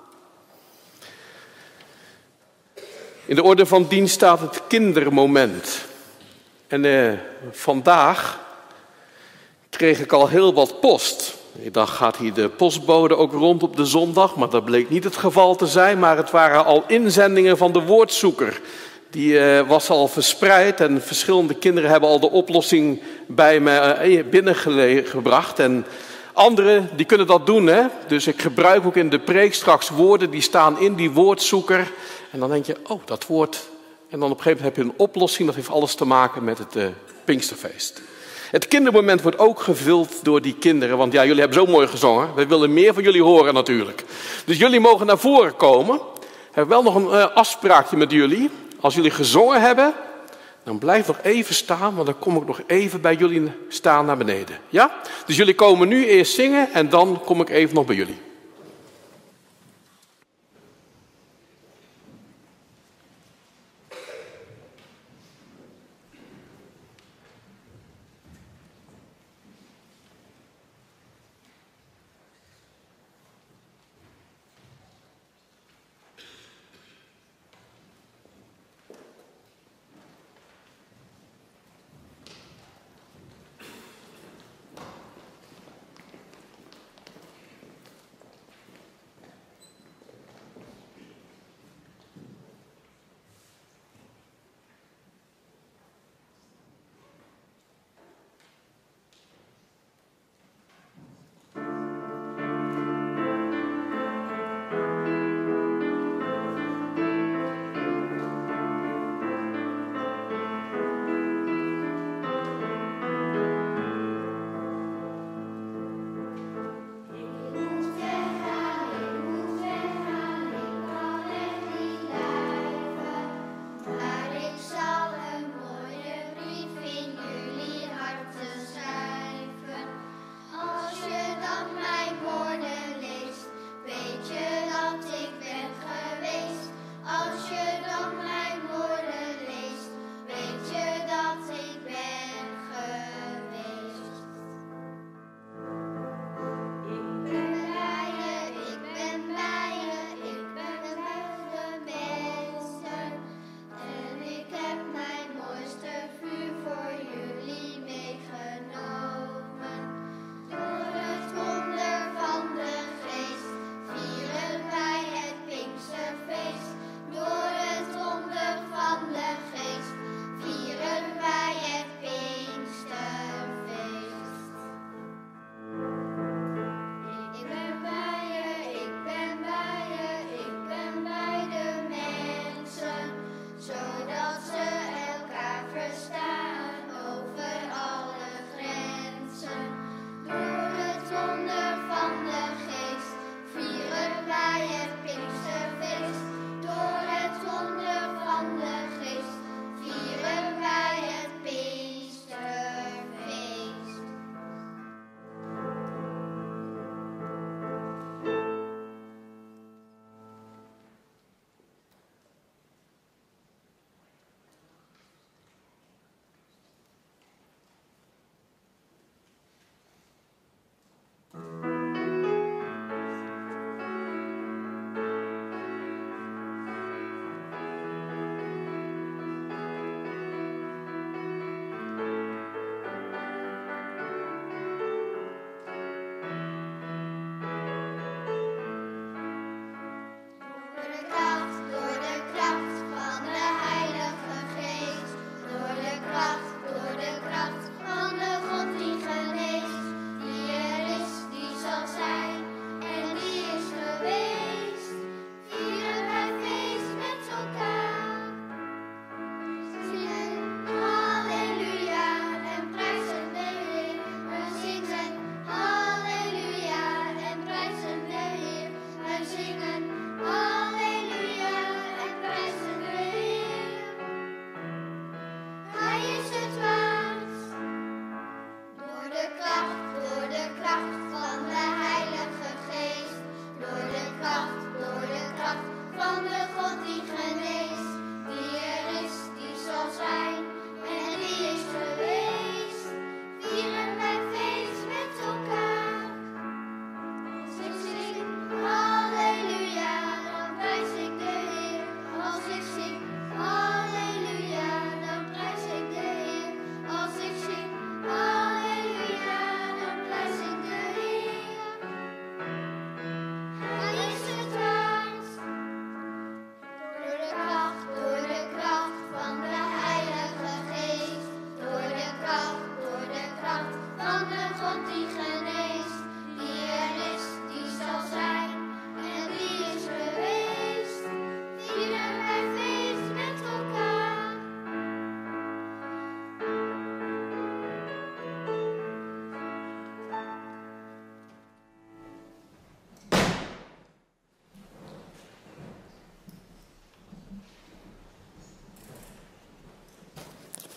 In de orde van dienst staat het kindermoment. En vandaag kreeg ik al heel wat post. Dan gaat hier de postbode ook rond op de zondag, maar dat bleek niet het geval te zijn. Maar het waren al inzendingen van de woordzoeker. Die was al verspreid en verschillende kinderen hebben al de oplossing bij me binnengebracht. En anderen die kunnen dat doen, hè. Dus ik gebruik ook in de preek straks woorden die staan in die woordzoeker. En dan denk je, oh, dat woord. En dan op een gegeven moment heb je een oplossing. Dat heeft alles te maken met het Pinksterfeest. Het kindermoment wordt ook gevuld door die kinderen. Want ja, jullie hebben zo mooi gezongen. We willen meer van jullie horen natuurlijk. Dus jullie mogen naar voren komen. We hebben wel nog een afspraakje met jullie. Als jullie gezongen hebben, dan blijf nog even staan. Want dan kom ik nog even bij jullie staan naar beneden. Ja? Dus jullie komen nu eerst zingen en dan kom ik even nog bij jullie.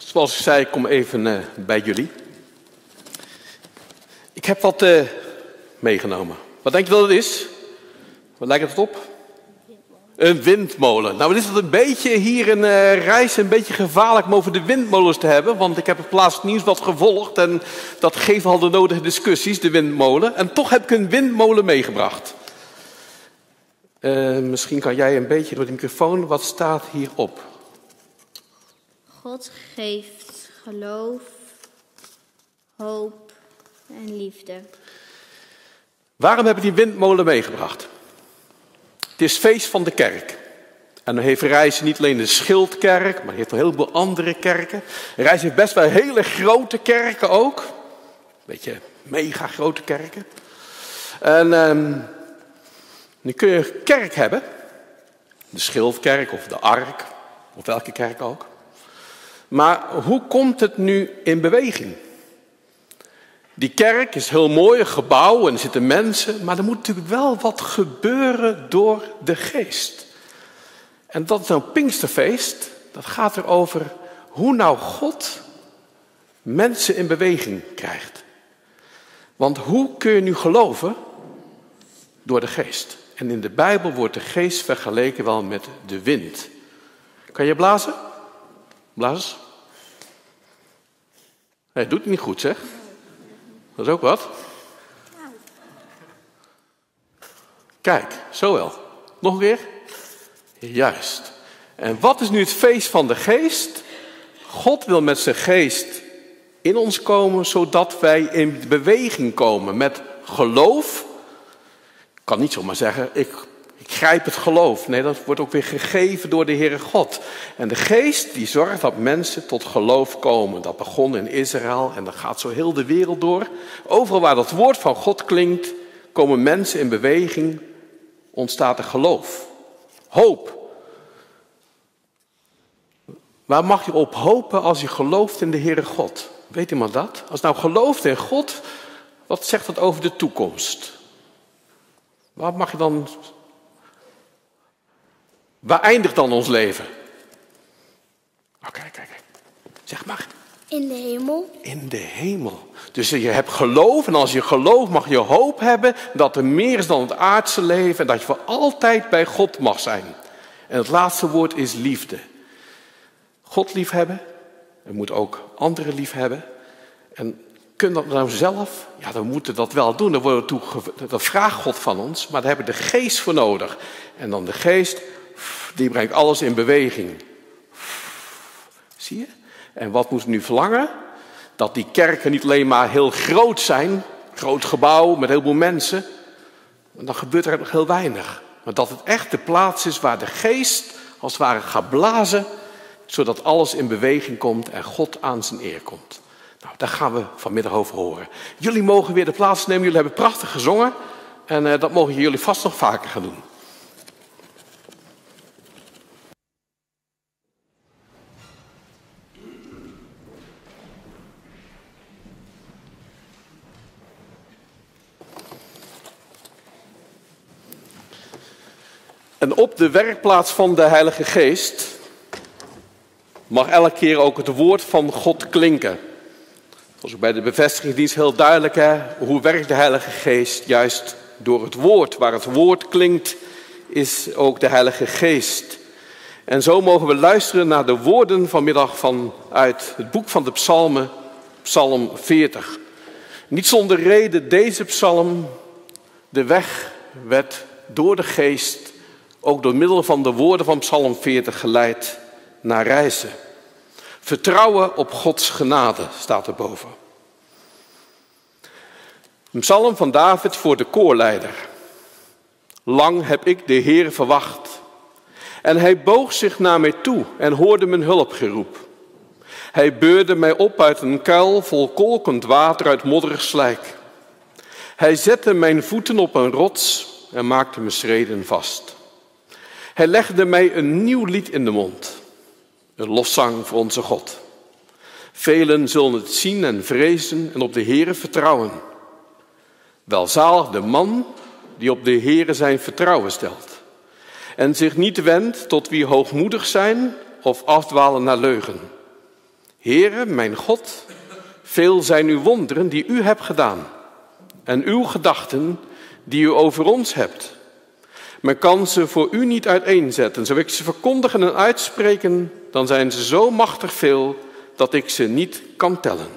Zoals ik zei, ik kom even bij jullie. Ik heb wat meegenomen. Wat denk je dat het is? Wat lijkt het op? Een windmolen. Nou, het is een beetje hier in Rijssen een beetje gevaarlijk om over de windmolens te hebben. Want ik heb het plaatselijk nieuws wat gevolgd en dat geeft al de nodige discussies, de windmolen. En toch heb ik een windmolen meegebracht. Misschien kan jij een beetje door de microfoon, wat staat hierop? God geeft geloof, hoop en liefde. Waarom heb ik die windmolen meegebracht? Het is feest van de kerk. En dan heeft Rijssen niet alleen de Schildkerk, maar heeft een heleboel andere kerken. Rijssen heeft best wel hele grote kerken ook. Een beetje mega grote kerken. En nu kun je een kerk hebben. De Schildkerk of de Ark, of welke kerk ook. Maar hoe komt het nu in beweging? Die kerk is heel mooi, een gebouw en er zitten mensen, maar er moet natuurlijk wel wat gebeuren door de geest. En dat is nou Pinksterfeest, dat gaat erover hoe nou God mensen in beweging krijgt. Want hoe kun je nu geloven? Door de geest. En in de Bijbel wordt de geest vergeleken wel met de wind. Kan je blazen? Blaas? Hij doet het niet goed, zeg. Dat is ook wat. Kijk, zo wel. Nog een keer. Juist. En wat is nu het feest van de geest? God wil met zijn geest in ons komen, zodat wij in beweging komen met geloof. Ik kan niet zomaar zeggen, ik grijp het geloof. Nee, dat wordt ook weer gegeven door de Heere God. En de geest die zorgt dat mensen tot geloof komen. Dat begon in Israël en dat gaat zo heel de wereld door. Overal waar dat woord van God klinkt, komen mensen in beweging, ontstaat er geloof. Hoop. Waar mag je op hopen als je gelooft in de Heere God? Weet iemand dat? Als nou gelooft in God, wat zegt dat over de toekomst? Waar mag je dan... Waar eindigt dan ons leven? Oh, kijk. Zeg maar. In de hemel. In de hemel. Dus je hebt geloof en als je gelooft mag je hoop hebben dat er meer is dan het aardse leven en dat je voor altijd bij God mag zijn. En het laatste woord is liefde. God liefhebben. We moeten ook anderen liefhebben. En kunnen we dat nou zelf? Ja, we moeten dat wel doen. Dat vraagt God van ons, maar daar hebben we de geest voor nodig. En dan de geest, die brengt alles in beweging. Zie je? En wat moet nu verlangen? Dat die kerken niet alleen maar heel groot zijn, groot gebouw met heel veel mensen. Dan gebeurt er nog heel weinig. Maar dat het echt de plaats is waar de geest als het ware gaat blazen, zodat alles in beweging komt en God aan zijn eer komt. Nou, daar gaan we vanmiddag over horen. Jullie mogen weer de plaats nemen. Jullie hebben prachtig gezongen. En dat mogen jullie vast nog vaker gaan doen. En op de werkplaats van de Heilige Geest mag elke keer ook het woord van God klinken. Dat was ook bij de bevestigingsdienst heel duidelijk. Hoe werkt de Heilige Geest? Juist door het woord. Waar het woord klinkt is ook de Heilige Geest. En zo mogen we luisteren naar de woorden vanmiddag vanuit het boek van de psalmen, psalm 40. Niet zonder reden deze psalm, de weg werd door de Geest, ook door middel van de woorden van psalm 40 geleid naar Rijssen. Vertrouwen op Gods genade staat erboven. Een psalm van David voor de koorleider. Lang heb ik de Heer verwacht. En hij boog zich naar mij toe en hoorde mijn hulpgeroep. Hij beurde mij op uit een kuil vol kolkend water uit modderig slijk. Hij zette mijn voeten op een rots en maakte mijn schreden vast. Hij legde mij een nieuw lied in de mond. Een lofzang voor onze God. Velen zullen het zien en vrezen en op de Heere vertrouwen. Welzalig de man die op de Heere zijn vertrouwen stelt. En zich niet wendt tot wie hoogmoedig zijn of afdwalen naar leugen. Heere, mijn God, veel zijn uw wonderen die u hebt gedaan en uw gedachten die u over ons hebt. Men kan ze voor u niet uiteenzetten. Zo ik ze verkondigen en uitspreken, dan zijn ze zo machtig veel dat ik ze niet kan tellen.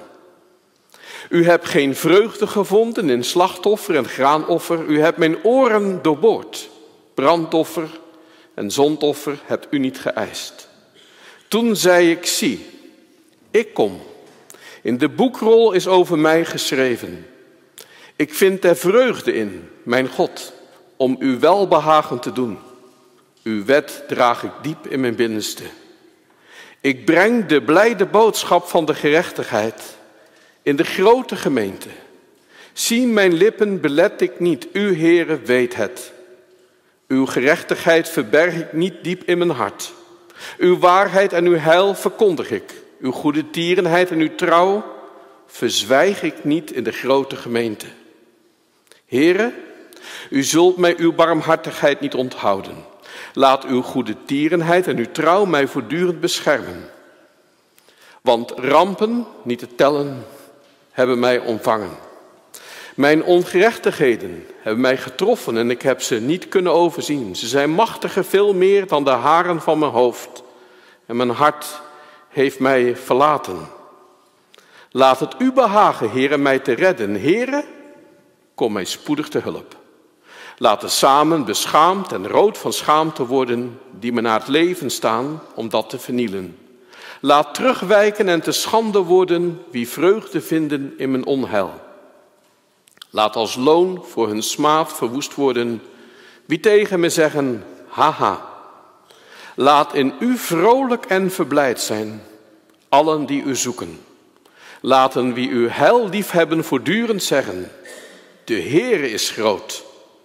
U hebt geen vreugde gevonden in slachtoffer en graanoffer. U hebt mijn oren doorboord. Brandoffer en zondoffer hebt u niet geëist. Toen zei ik, zie, ik kom. In de boekrol is over mij geschreven. Ik vind er vreugde in, mijn God, om uw welbehagen te doen. Uw wet draag ik diep in mijn binnenste. Ik breng de blijde boodschap van de gerechtigheid in de grote gemeente. Zie, mijn lippen belet ik niet, u Heere weet het. Uw gerechtigheid verberg ik niet diep in mijn hart. Uw waarheid en uw heil verkondig ik. Uw goede tierenheid en uw trouw verzwijg ik niet in de grote gemeente. Heere, u zult mij uw barmhartigheid niet onthouden. Laat uw goede tierenheid en uw trouw mij voortdurend beschermen. Want rampen, niet te tellen, hebben mij ontvangen. Mijn ongerechtigheden hebben mij getroffen en ik heb ze niet kunnen overzien. Ze zijn machtiger veel meer dan de haren van mijn hoofd. En mijn hart heeft mij verlaten. Laat het u behagen, Heere, mij te redden. Heere, kom mij spoedig te hulp. Laten samen beschaamd en rood van schaamte worden die me naar het leven staan om dat te vernielen. Laat terugwijken en te schande worden wie vreugde vinden in mijn onheil. Laat als loon voor hun smaad verwoest worden wie tegen me zeggen, haha. Laat in u vrolijk en verblijd zijn, allen die u zoeken. Laten wie uw heil liefhebben voortdurend zeggen, de Heere is groot.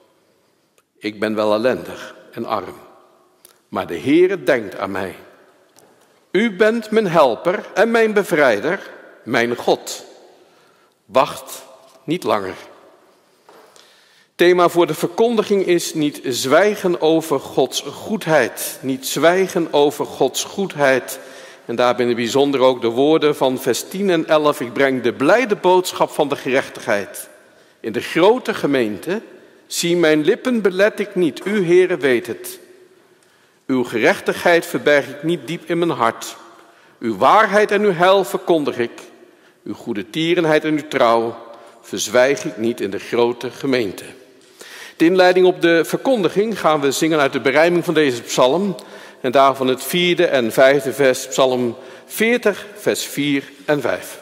Ik ben wel ellendig en arm, maar de Heere denkt aan mij. U bent mijn helper en mijn bevrijder, mijn God. Wacht niet langer. Thema voor de verkondiging is niet zwijgen over Gods goedheid. Niet zwijgen over Gods goedheid. En daarbij bijzonder ook de woorden van vers 10 en 11. Ik breng de blijde boodschap van de gerechtigheid. In de grote gemeente, zie mijn lippen belet ik niet. U, Heere, weet het. Uw gerechtigheid verberg ik niet diep in mijn hart. Uw waarheid en uw heil verkondig ik. Uw goede tierenheid en uw trouw verzwijg ik niet in de grote gemeente. De inleiding op de verkondiging gaan we zingen uit de berijming van deze psalm. En daarvan het 4e en 5e vers, psalm 40, vers 4 en 5.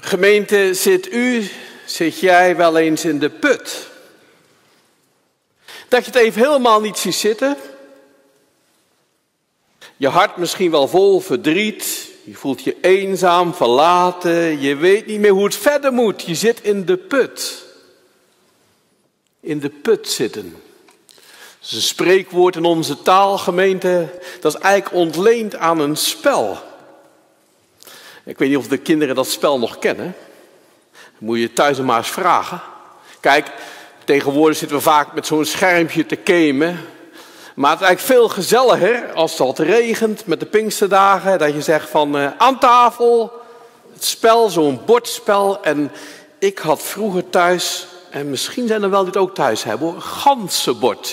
Gemeente, zit jij wel eens in de put? Dat je het even helemaal niet ziet zitten. Je hart misschien wel vol verdriet. Je voelt je eenzaam, verlaten. Je weet niet meer hoe het verder moet. Je zit in de put. In de put zitten. Dat is een spreekwoord in onze taal, gemeente. Dat is eigenlijk ontleend aan een spel. Ik weet niet of de kinderen dat spel nog kennen. Dan moet je thuis maar eens vragen. Kijk, tegenwoordig zitten we vaak met zo'n schermpje te gamen. Maar het is eigenlijk veel gezelliger als het wat regent met de Pinksterdagen. Dat je zegt van aan tafel, het spel, zo'n bordspel. En ik had vroeger thuis, en misschien zijn er wel die het ook thuis hebben hoor, een ganzenbord.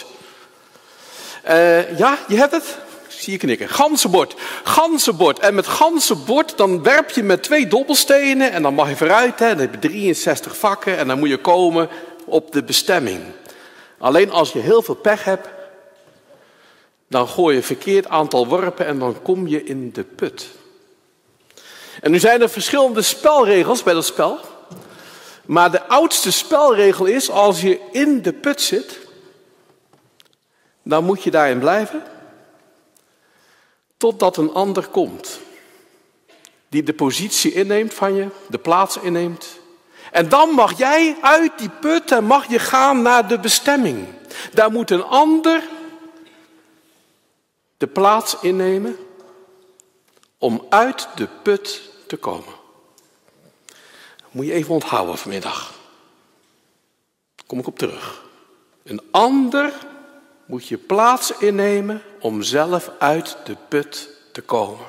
Ja, je hebt het? Zie je knikken. Ganzenbord. En met ganzenbord dan werp je met 2 dobbelstenen en dan mag je vooruit. Hè. Dan heb je 63 vakken en dan moet je komen op de bestemming. Alleen als je heel veel pech hebt, dan gooi je een verkeerd aantal worpen en dan kom je in de put. En nu zijn er verschillende spelregels bij dat spel. Maar de oudste spelregel is, als je in de put zit, dan moet je daarin blijven. Totdat een ander komt. Die de positie inneemt van je, de plaats inneemt. En dan mag jij uit die put en mag je gaan naar de bestemming. Daar moet een ander de plaats innemen om uit de put te komen. Dat moet je even onthouden vanmiddag. Daar kom ik op terug. Een ander moet je plaats innemen om zelf uit de put te komen.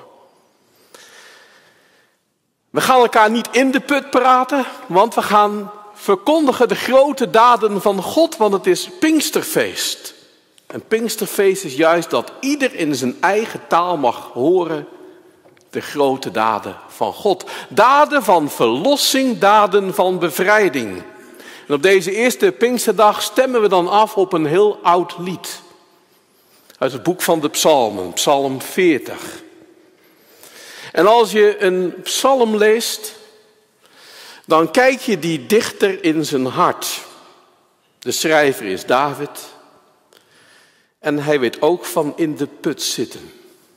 We gaan elkaar niet in de put praten, want we gaan verkondigen de grote daden van God, want het is Pinksterfeest. En Pinksterfeest is juist dat ieder in zijn eigen taal mag horen de grote daden van God. Daden van verlossing, daden van bevrijding. En op deze eerste Pinksterdag stemmen we dan af op een heel oud lied. Uit het boek van de Psalmen, Psalm 40. En als je een psalm leest, dan kijk je die dichter in zijn hart. De schrijver is David. En hij weet ook van in de put zitten.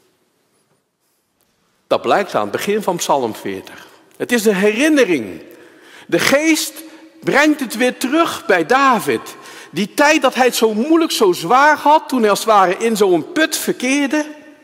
Dat blijkt aan het begin van Psalm 40. Het is een herinnering. De geest brengt het weer terug bij David. Die tijd dat hij het zo moeilijk, zo zwaar had, toen hij als het ware in zo'n put verkeerde.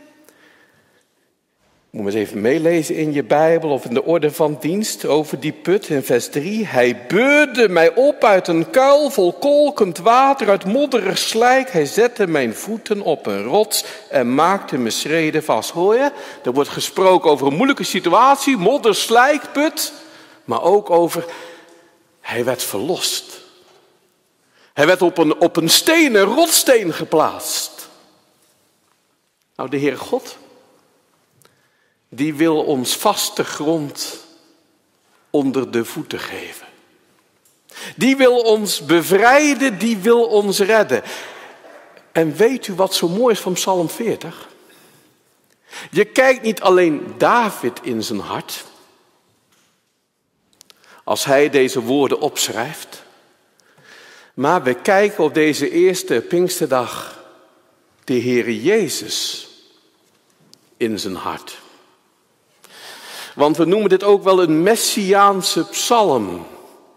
Moet maar eens even meelezen in je Bijbel of in de orde van dienst over die put in vers 3. Hij beurde mij op uit een kuil vol kolkend water, uit modderig slijk. Hij zette mijn voeten op een rots en maakte mijn schreden vast. Hoor je? Er wordt gesproken over een moeilijke situatie, modder, slijk, put. Maar ook over, hij werd verlost. Hij werd op een steen, een rotsteen geplaatst. Nou, de Heer God, die wil ons vaste grond onder de voeten geven. Die wil ons bevrijden, die wil ons redden. En weet u wat zo mooi is van Psalm 40? Je kijkt niet alleen David in zijn hart, als hij deze woorden opschrijft, maar we kijken op deze eerste Pinksterdag de Heer Jezus in zijn hart. Want we noemen dit ook wel een Messiaanse psalm.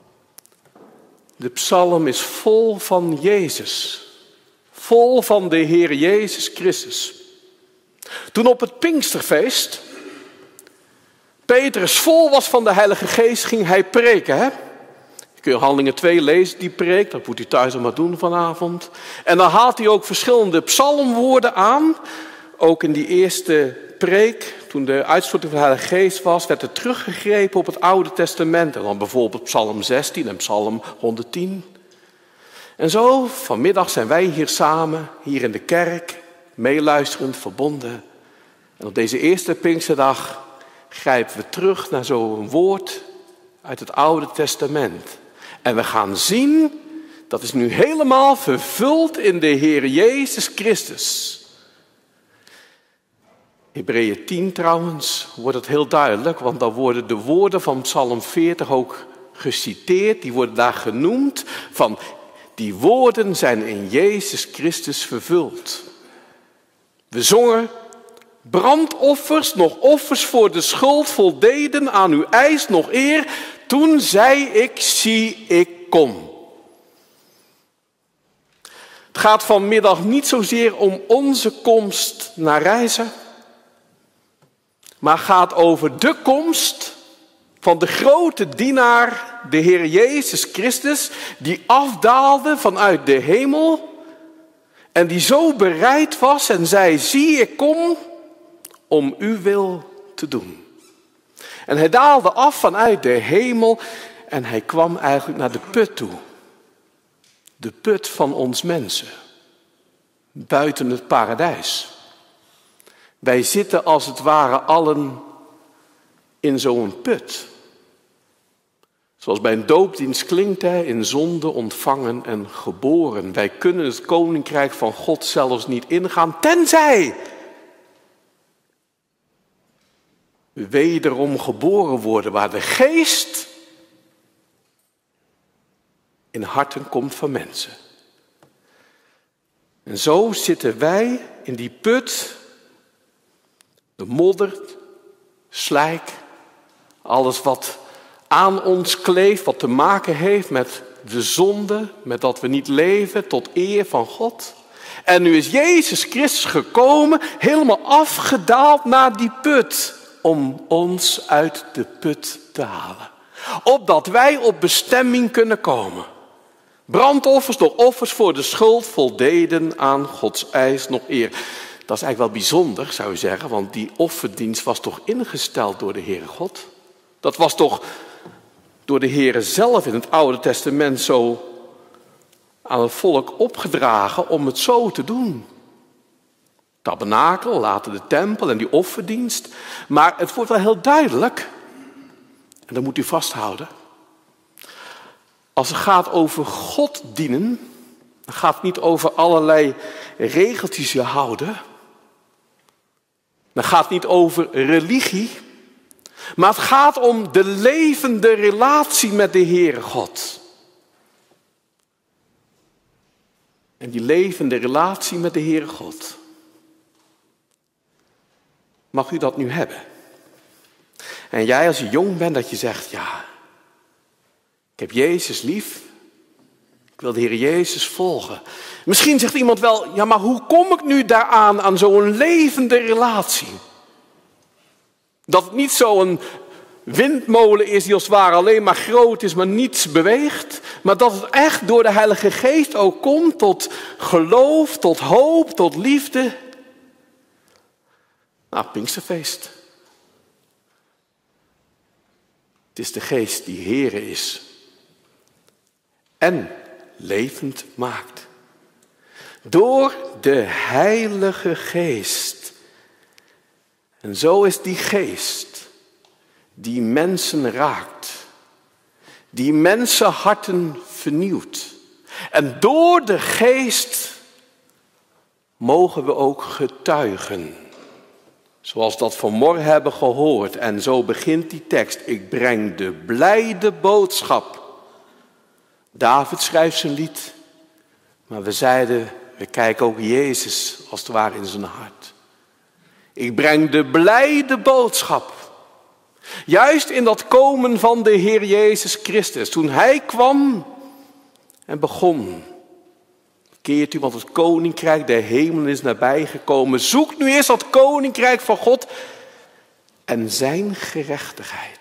De psalm is vol van Jezus. Vol van de Heer Jezus Christus. Toen op het Pinksterfeest Petrus vol was van de Heilige Geest, ging hij preken. Hè? Je kunt Handelingen 2 lezen, die preek. Dat moet u thuis al maar doen vanavond. En dan haalt hij ook verschillende psalmwoorden aan. Ook in die eerste preek, toen de uitstorting van de Heilige Geest was, werd er teruggegrepen op het Oude Testament. En dan bijvoorbeeld Psalm 16 en Psalm 110. En zo, vanmiddag zijn wij hier samen, hier in de kerk, meeluisterend, verbonden. En op deze eerste Pinksterdag grijpen we terug naar zo'n woord uit het Oude Testament. En we gaan zien, dat is nu helemaal vervuld in de Heer Jezus Christus. Hebreeën 10 trouwens wordt het heel duidelijk, want dan worden de woorden van Psalm 40 ook geciteerd. Die worden daar genoemd van, die woorden zijn in Jezus Christus vervuld. We zongen, brandoffers, nog offers voor de schuld voldeden aan uw eis nog eer. Toen zei ik, zie ik kom. Het gaat vanmiddag niet zozeer om onze komst naar Rijzen, maar gaat over de komst van de grote dienaar, de Heer Jezus Christus, die afdaalde vanuit de hemel en die zo bereid was en zei, zie ik kom om uw wil te doen. En hij daalde af vanuit de hemel en hij kwam eigenlijk naar de put toe. De put van ons mensen, buiten het paradijs. Wij zitten als het ware allen in zo'n put. Zoals bij een doopdienst klinkt hij, in zonde ontvangen en geboren. Wij kunnen het koninkrijk van God zelfs niet ingaan, tenzij we wederom geboren worden, waar de geest in harten komt van mensen. En zo zitten wij in die put, de modder, slijk, alles wat aan ons kleeft, wat te maken heeft met de zonde, met dat we niet leven tot eer van God. En nu is Jezus Christus gekomen, helemaal afgedaald naar die put, om ons uit de put te halen. Opdat wij op bestemming kunnen komen. Brandoffers door offers voor de schuld voldeden aan Gods eis nog eer. Dat is eigenlijk wel bijzonder, zou je zeggen, want die offerdienst was toch ingesteld door de Heere God? Dat was toch door de Heere zelf in het Oude Testament zo aan het volk opgedragen om het zo te doen. Tabernakel, later de tempel en die offerdienst. Maar het wordt wel heel duidelijk, en dat moet u vasthouden. Als het gaat over God dienen, dan gaat het niet over allerlei regeltjes je houden. Dan gaat het niet over religie. Maar het gaat om de levende relatie met de Heere God. En die levende relatie met de Heere God. Mag u dat nu hebben? En jij als je jong bent dat je zegt, ja, ik heb Jezus lief. Ik wil de Heer Jezus volgen. Misschien zegt iemand wel, ja, maar hoe kom ik nu daaraan, aan zo'n levende relatie? Dat het niet zo'n windmolen is die als het ware alleen maar groot is, maar niets beweegt. Maar dat het echt door de Heilige Geest ook komt tot geloof, tot hoop, tot liefde. Nou, Pinksterfeest. Het is de Geest die Heere is. En levend maakt. Door de Heilige Geest. En zo is die Geest die mensen raakt. Die mensenharten vernieuwt. En door de Geest mogen we ook getuigen. Zoals dat vanmorgen hebben gehoord. En zo begint die tekst. Ik breng de blijde boodschap. David schrijft zijn lied. Maar we zeiden, we kijken ook Jezus als het ware in zijn hart. Ik breng de blijde boodschap. Juist in dat komen van de Heer Jezus Christus. Toen hij kwam en begon. Keert u, want het koninkrijk der hemelen is nabijgekomen. Zoek nu eerst dat koninkrijk van God en zijn gerechtigheid.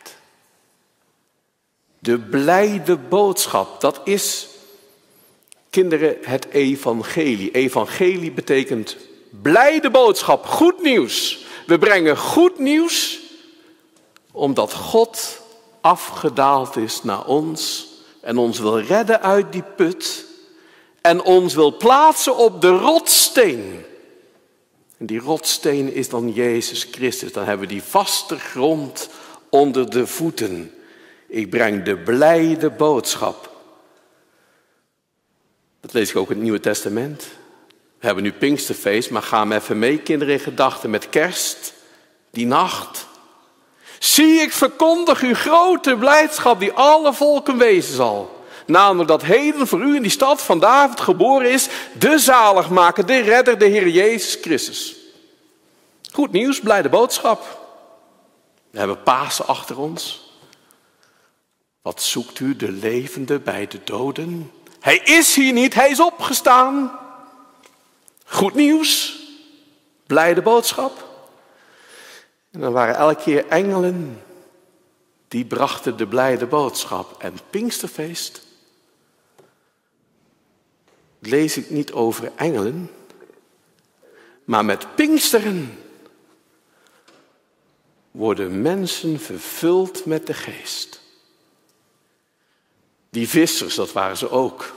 De blijde boodschap, dat is, kinderen, het evangelie. Evangelie betekent blijde boodschap, goed nieuws. We brengen goed nieuws omdat God afgedaald is naar ons en ons wil redden uit die put en ons wil plaatsen op de rotssteen. En die rotssteen is dan Jezus Christus. Dan hebben we die vaste grond onder de voeten. Ik breng de blijde boodschap. Dat lees ik ook in het Nieuwe Testament. We hebben nu Pinksterfeest, maar ga me even mee, kinderen, in gedachten met kerst. die nacht. Zie, ik verkondig u grote blijdschap die alle volken wezen zal. Namelijk dat heden voor u in die stad van David geboren is de zaligmaker, de redder, de Heer Jezus Christus. Goed nieuws, blijde boodschap. We hebben Pasen achter ons. Wat zoekt u de levende bij de doden? Hij is hier niet, hij is opgestaan. Goed nieuws, blijde boodschap. En dan waren elke keer engelen die brachten de blijde boodschap. En Pinksterfeest lees ik niet over engelen, maar met Pinksteren worden mensen vervuld met de geest. Die vissers, dat waren ze ook.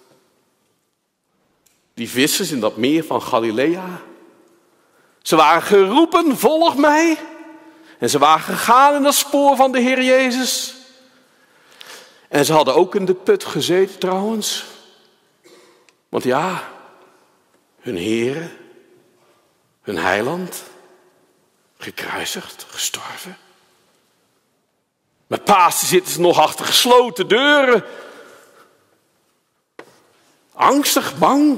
Die vissers in dat meer van Galilea. Ze waren geroepen, volg mij. En ze waren gegaan in dat spoor van de Heer Jezus. En ze hadden ook in de put gezeten trouwens. Want ja, hun Heer, hun heiland, gekruisigd, gestorven. Met Pasen zitten ze nog achter gesloten deuren. Angstig, bang.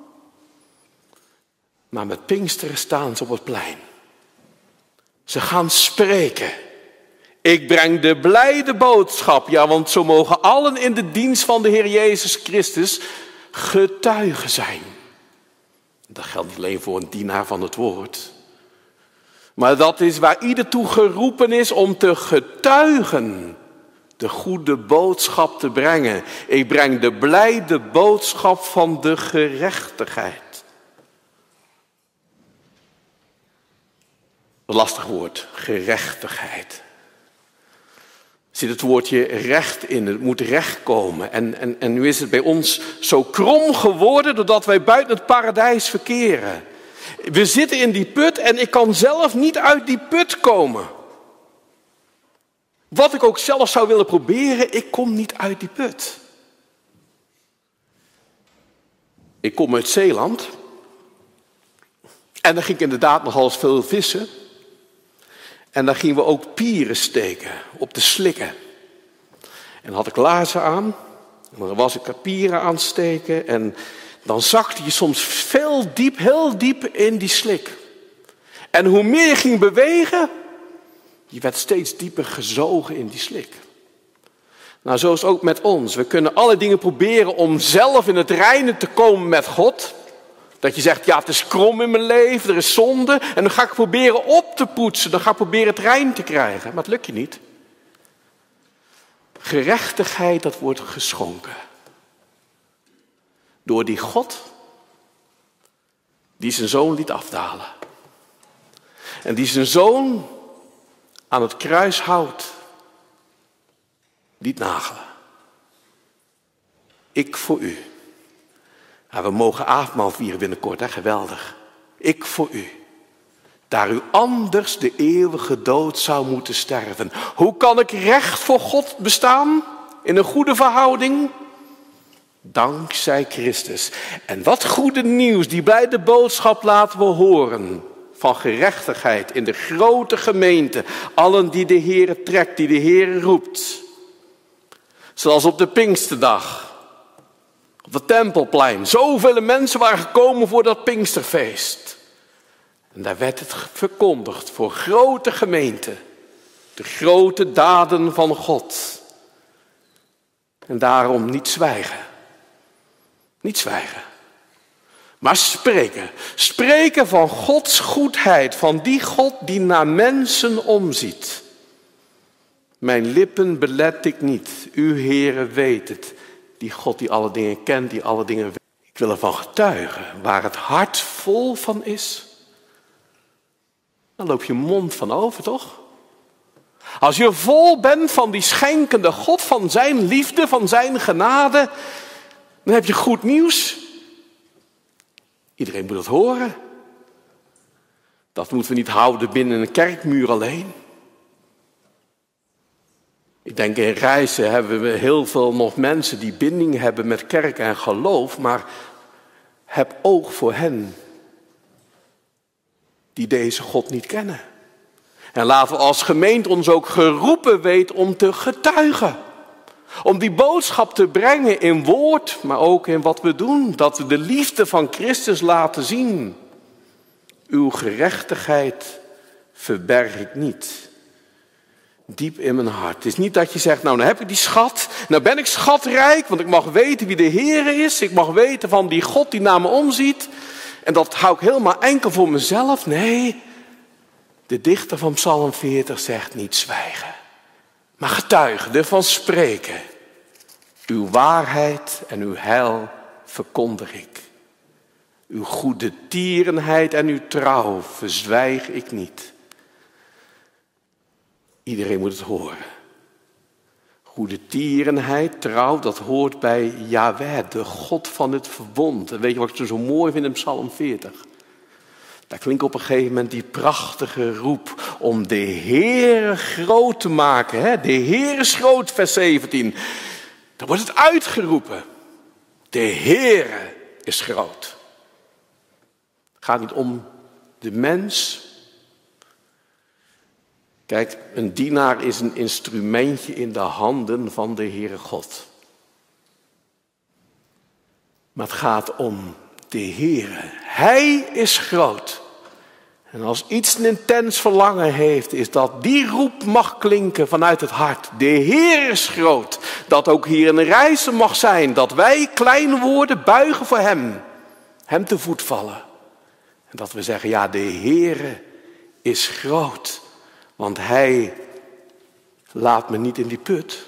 Maar met Pinksteren staan ze op het plein. Ze gaan spreken. Ik breng de blijde boodschap. Ja, want zo mogen allen in de dienst van de Heer Jezus Christus getuigen zijn. Dat geldt niet alleen voor een dienaar van het woord. Maar dat is waar ieder toe geroepen is om te getuigen. De goede boodschap te brengen. Ik breng de blijde boodschap van de gerechtigheid. Een lastig woord, gerechtigheid. Er zit het woordje recht in, het moet recht komen. En nu is het bij ons zo krom geworden doordat wij buiten het paradijs verkeren. We zitten in die put en ik kan zelf niet uit die put komen. Wat ik ook zelf zou willen proberen, ik kom niet uit die put. Ik kom uit Zeeland. En daar ging ik inderdaad nogal eens veel vissen. En dan gingen we ook pieren steken op de slikken. En dan had ik laarzen aan. En dan was ik pieren aan het steken. En dan zakte je soms heel diep in die slik. En hoe meer je ging bewegen, je werd steeds dieper gezogen in die slik. Nou, zo is het ook met ons. We kunnen alle dingen proberen om zelf in het reine te komen met God. Dat je zegt, ja, het is krom in mijn leven, er is zonde. En dan ga ik proberen op te poetsen. Dan ga ik proberen het rein te krijgen. Maar het lukt je niet. Gerechtigheid, dat wordt geschonken. Door die God die zijn zoon liet afdalen. En die zijn zoon aan het kruishout liet nagelen. Ik voor u. Ja, we mogen avondmaal vieren binnenkort, hè? Geweldig. Ik voor u. Daar u anders de eeuwige dood zou moeten sterven. Hoe kan ik recht voor God bestaan? In een goede verhouding? Dankzij Christus. En wat goede nieuws, die blijde boodschap laten we horen. Van gerechtigheid in de grote gemeente. Allen die de Heere trekt, die de Heere roept. Zoals op de Pinksterdag. Op het Tempelplein. Zoveel mensen waren gekomen voor dat Pinksterfeest. En daar werd het verkondigd voor grote gemeenten. De grote daden van God. En daarom niet zwijgen. Niet zwijgen. Maar spreken. Spreken van Gods goedheid. Van die God die naar mensen omziet. Mijn lippen belet ik niet. U, Heere, weet het. Die God die alle dingen kent, die alle dingen weet. Ik wil ervan getuigen. Waar het hart vol van is. Dan loop je mond van over, toch? Als je vol bent van die schenkende God, van zijn liefde, van zijn genade, dan heb je goed nieuws. Iedereen moet het horen. Dat moeten we niet houden binnen een kerkmuur alleen. Ik denk in Rijssen hebben we heel veel nog mensen die binding hebben met kerk en geloof, maar heb oog voor hen die deze God niet kennen. En laten we als gemeente ons ook geroepen weten om te getuigen. Om die boodschap te brengen in woord, maar ook in wat we doen. Dat we de liefde van Christus laten zien. Uw gerechtigheid verberg ik niet. Diep in mijn hart. Het is niet dat je zegt, nou heb ik die schat. Nou ben ik schatrijk, want ik mag weten wie de Heer is. Ik mag weten van die God die naar me omziet. En dat hou ik helemaal enkel voor mezelf. Nee, de dichter van Psalm 40 zegt niet zwijgen. Maar getuigen, ervan spreken. Uw waarheid en uw heil verkondig ik. Uw goede tierenheid en uw trouw verzwijg ik niet. Iedereen moet het horen. Goede tierenheid, trouw, dat hoort bij Yahweh, de God van het verbond. En weet je wat ik zo mooi vind in Psalm 40? Daar klinkt op een gegeven moment die prachtige roep om de Heere groot te maken. Hè? De Heer is groot, vers 17. Dan wordt het uitgeroepen. De Heere is groot. Het gaat niet om de mens. Kijk, een dienaar is een instrumentje in de handen van de Heere God. Maar het gaat om de Heere. Hij is groot. En als iets een intens verlangen heeft, is dat die roep mag klinken vanuit het hart. De Heer is groot. Dat ook hier een reis mag zijn. Dat wij klein worden, buigen voor hem. Hem te voet vallen. En dat we zeggen, ja, de Heer is groot. Want hij laat me niet in die put.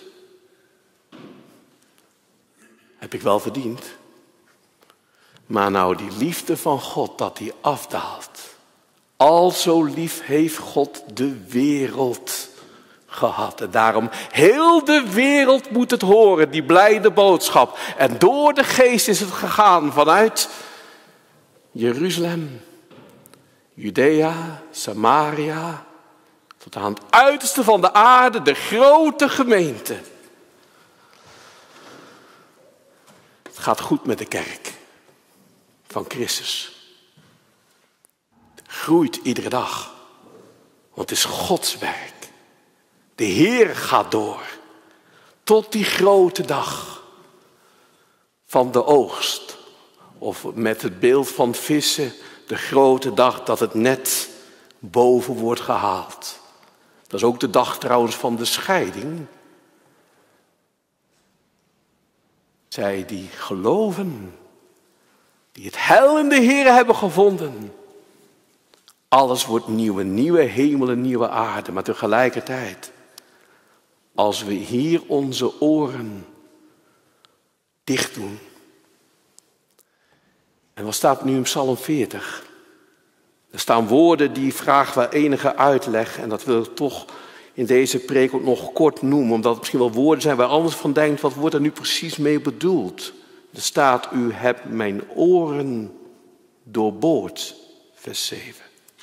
Heb ik wel verdiend. Maar nou die liefde van God, dat die afdaalt. Al zo lief heeft God de wereld gehad. En daarom, heel de wereld moet het horen, die blijde boodschap. En door de geest is het gegaan vanuit Jeruzalem, Judea, Samaria, tot aan het uiterste van de aarde, de grote gemeente. Het gaat goed met de kerk van Christus. Het groeit iedere dag. Want het is Gods werk. De Heer gaat door. Tot die grote dag van de oogst. Of met het beeld van vissen, de grote dag dat het net boven wordt gehaald. Dat is ook de dag trouwens van de scheiding. Zij die geloven, die het heil in de Heer hebben gevonden. Alles wordt nieuw, een nieuwe hemel, een nieuwe aarde. Maar tegelijkertijd, als we hier onze oren dicht doen. En wat staat nu in Psalm 40? Er staan woorden die vragen wel enige uitleg. En dat wil ik toch in deze preek ook nog kort noemen. Omdat het misschien wel woorden zijn waar anders van denkt. Wat wordt er nu precies mee bedoeld? Er staat, u hebt mijn oren doorboord. Vers 7.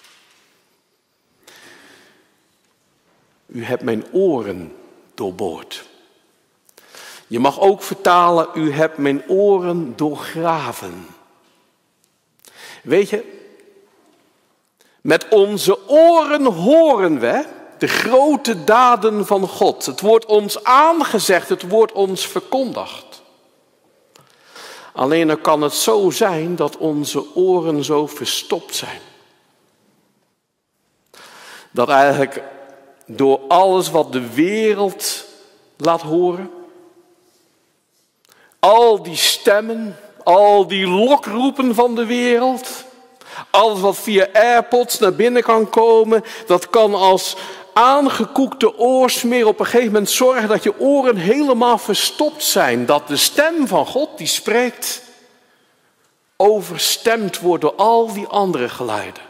U hebt mijn oren doorboord. Je mag ook vertalen, u hebt mijn oren doorgraven. Weet je, met onze oren horen we de grote daden van God. Het wordt ons aangezegd, het wordt ons verkondigd. Alleen dan kan het zo zijn dat onze oren zo verstopt zijn. Dat eigenlijk door alles wat de wereld laat horen, al die stemmen, al die lokroepen van de wereld, alles wat via AirPods naar binnen kan komen, dat kan als aangekoekte oorsmeer op een gegeven moment zorgen dat je oren helemaal verstopt zijn. Dat de stem van God die spreekt, overstemd wordt door al die andere geluiden.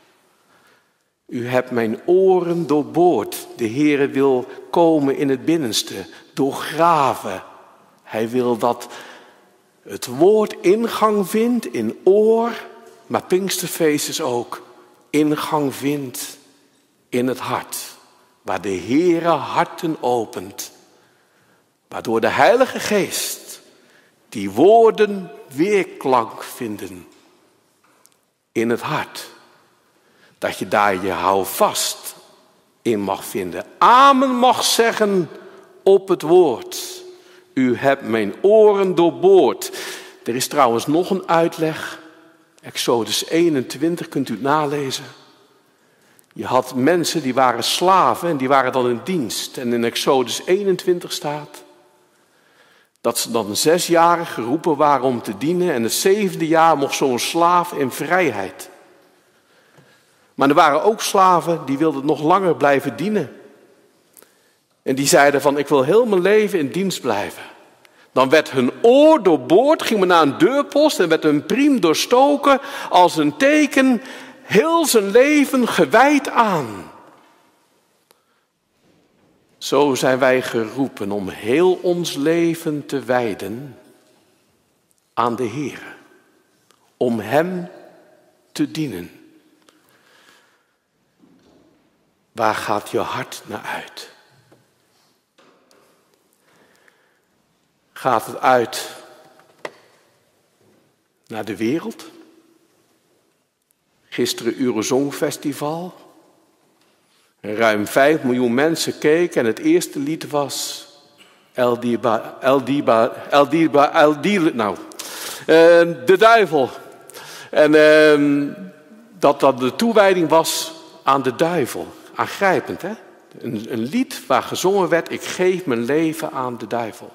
U hebt mijn oren doorboord. De Heere wil komen in het binnenste, doorgraven. Hij wil dat het woord ingang vindt in oor, maar Pinksterfeest is ook ingang vindt in het hart. Waar de Heere harten opent. Waardoor de Heilige Geest die woorden weerklank vinden in het hart. Dat je daar je houvast in mag vinden. Amen mag zeggen op het woord. U hebt mijn oren doorboord. Er is trouwens nog een uitleg. Exodus 21, kunt u het nalezen. Je had mensen die waren slaven en die waren dan in dienst. En in Exodus 21 staat dat ze dan 6 jaar geroepen waren om te dienen. En het 7e jaar mocht zo'n slaaf in vrijheid. Maar er waren ook slaven die wilden nog langer blijven dienen. En die zeiden van, ik wil heel mijn leven in dienst blijven. Dan werd hun oor doorboord, ging men naar een deurpost en werd hun priem doorstoken als een teken, heel zijn leven gewijd aan. Zo zijn wij geroepen om heel ons leven te wijden aan de Heer. Om Hem te dienen. Waar gaat je hart naar uit? Gaat het uit naar de wereld? Gisteren Eurosongfestival. Ruim 5 miljoen mensen keken en het eerste lied was de duivel. En dat de toewijding was aan de duivel. Aangrijpend, hè? Een lied waar gezongen werd, ik geef mijn leven aan de duivel.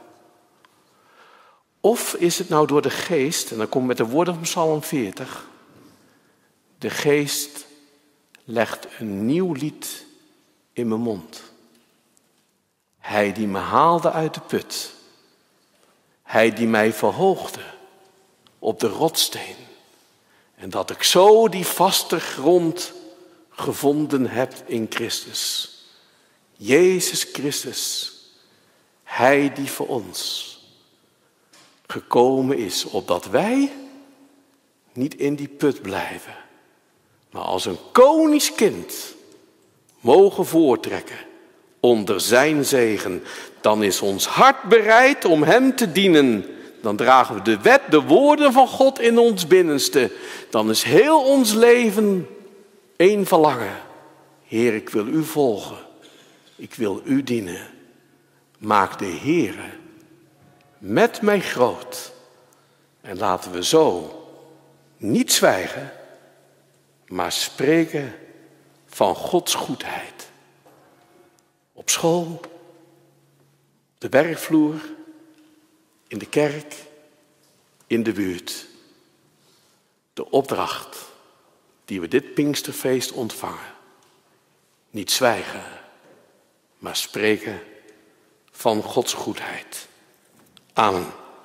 Of is het nou door de geest, en dan kom ik met de woorden van Psalm 40. De geest legt een nieuw lied in mijn mond. Hij die me haalde uit de put. Hij die mij verhoogde op de rotssteen. En dat ik zo die vaste grond gevonden heb in Christus. Jezus Christus. Hij die voor ons gekomen is, opdat wij niet in die put blijven, maar als een koningskind mogen voortrekken onder zijn zegen. Dan is ons hart bereid om hem te dienen. Dan dragen we de wet, de woorden van God in ons binnenste. Dan is heel ons leven één verlangen. Heer, ik wil u volgen. Ik wil u dienen. Maak de Heere met mij groot. En laten we zo niet zwijgen, maar spreken van Gods goedheid. Op school, op de werkvloer, in de kerk, in de buurt. De opdracht die we dit Pinksterfeest ontvangen. Niet zwijgen, maar spreken van Gods goedheid. Amen.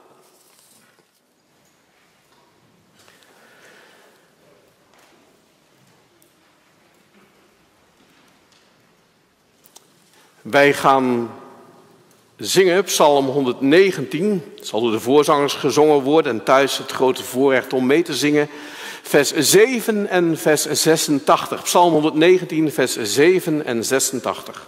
Wij gaan zingen Psalm 119. Het zal door de voorzangers gezongen worden en thuis het grote voorrecht om mee te zingen. Vers 7 en vers 86. Psalm 119, vers 7 en 86.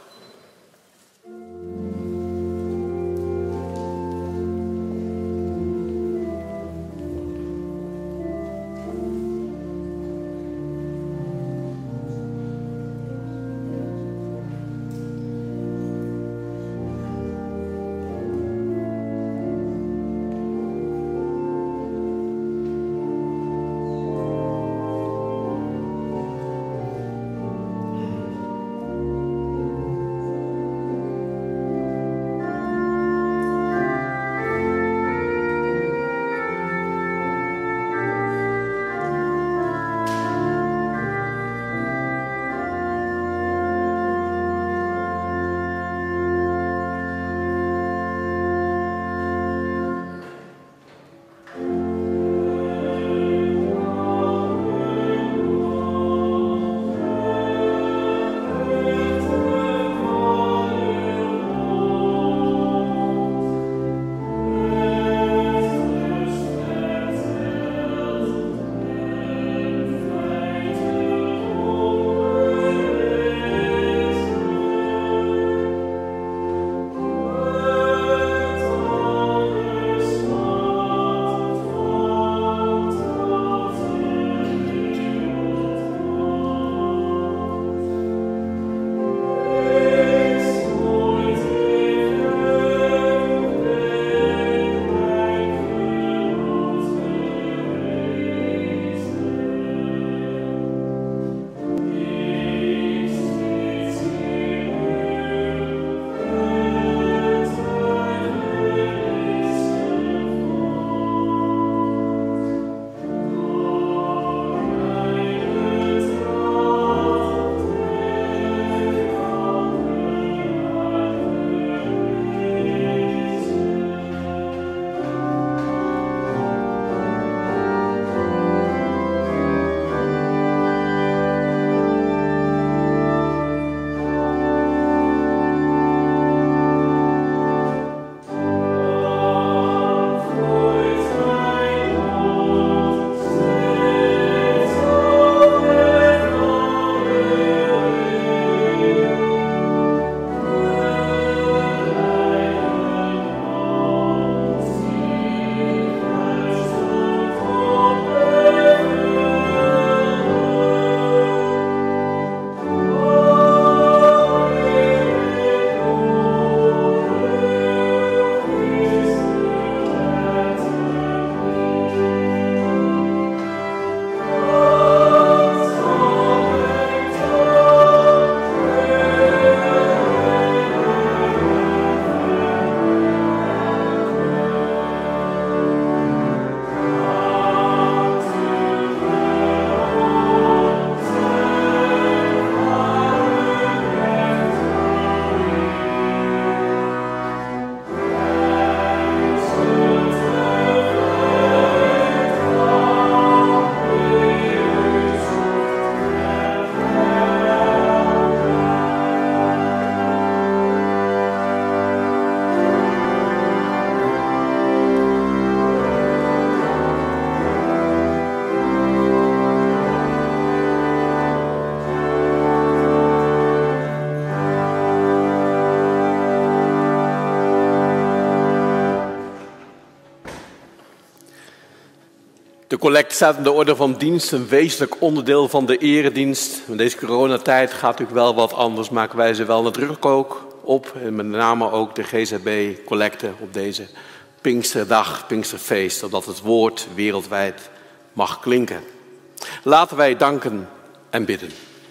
De collecte staat in de orde van dienst, een wezenlijk onderdeel van de eredienst. In deze coronatijd gaat natuurlijk wel wat anders, maken wij ze wel nadrukkelijk ook op. En met name ook de GZB-collecte op deze Pinksterdag, Pinksterfeest, zodat het woord wereldwijd mag klinken. Laten wij danken en bidden.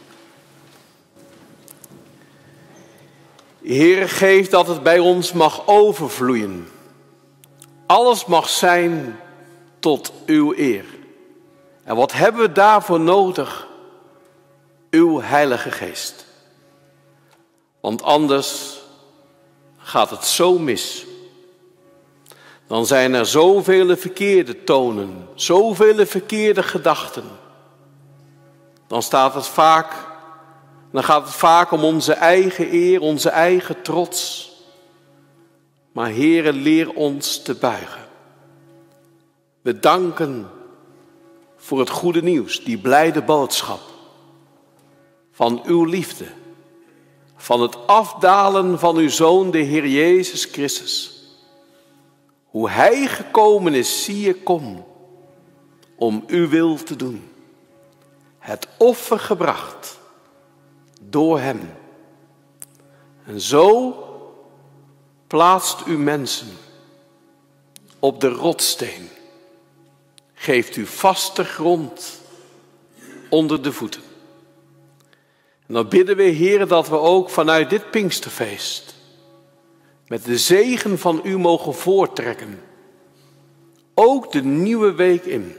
Heer, geef dat het bij ons mag overvloeien. Alles mag zijn tot uw eer. En wat hebben we daarvoor nodig? Uw Heilige Geest. Want anders gaat het zo mis. Dan zijn er zoveel verkeerde tonen, zoveel verkeerde gedachten. Dan gaat het vaak om onze eigen eer, onze eigen trots. Maar Heere, leer ons te buigen. We danken voor het goede nieuws, die blijde boodschap van uw liefde, van het afdalen van uw Zoon, de Heer Jezus Christus. Hoe Hij gekomen is, zie je, kom, om uw wil te doen. Het offer gebracht door Hem. En zo plaatst u mensen op de rotssteen. Geeft u vaste grond onder de voeten. En dan bidden we, Heer, dat we ook vanuit dit Pinksterfeest met de zegen van u mogen voortrekken. Ook de nieuwe week in.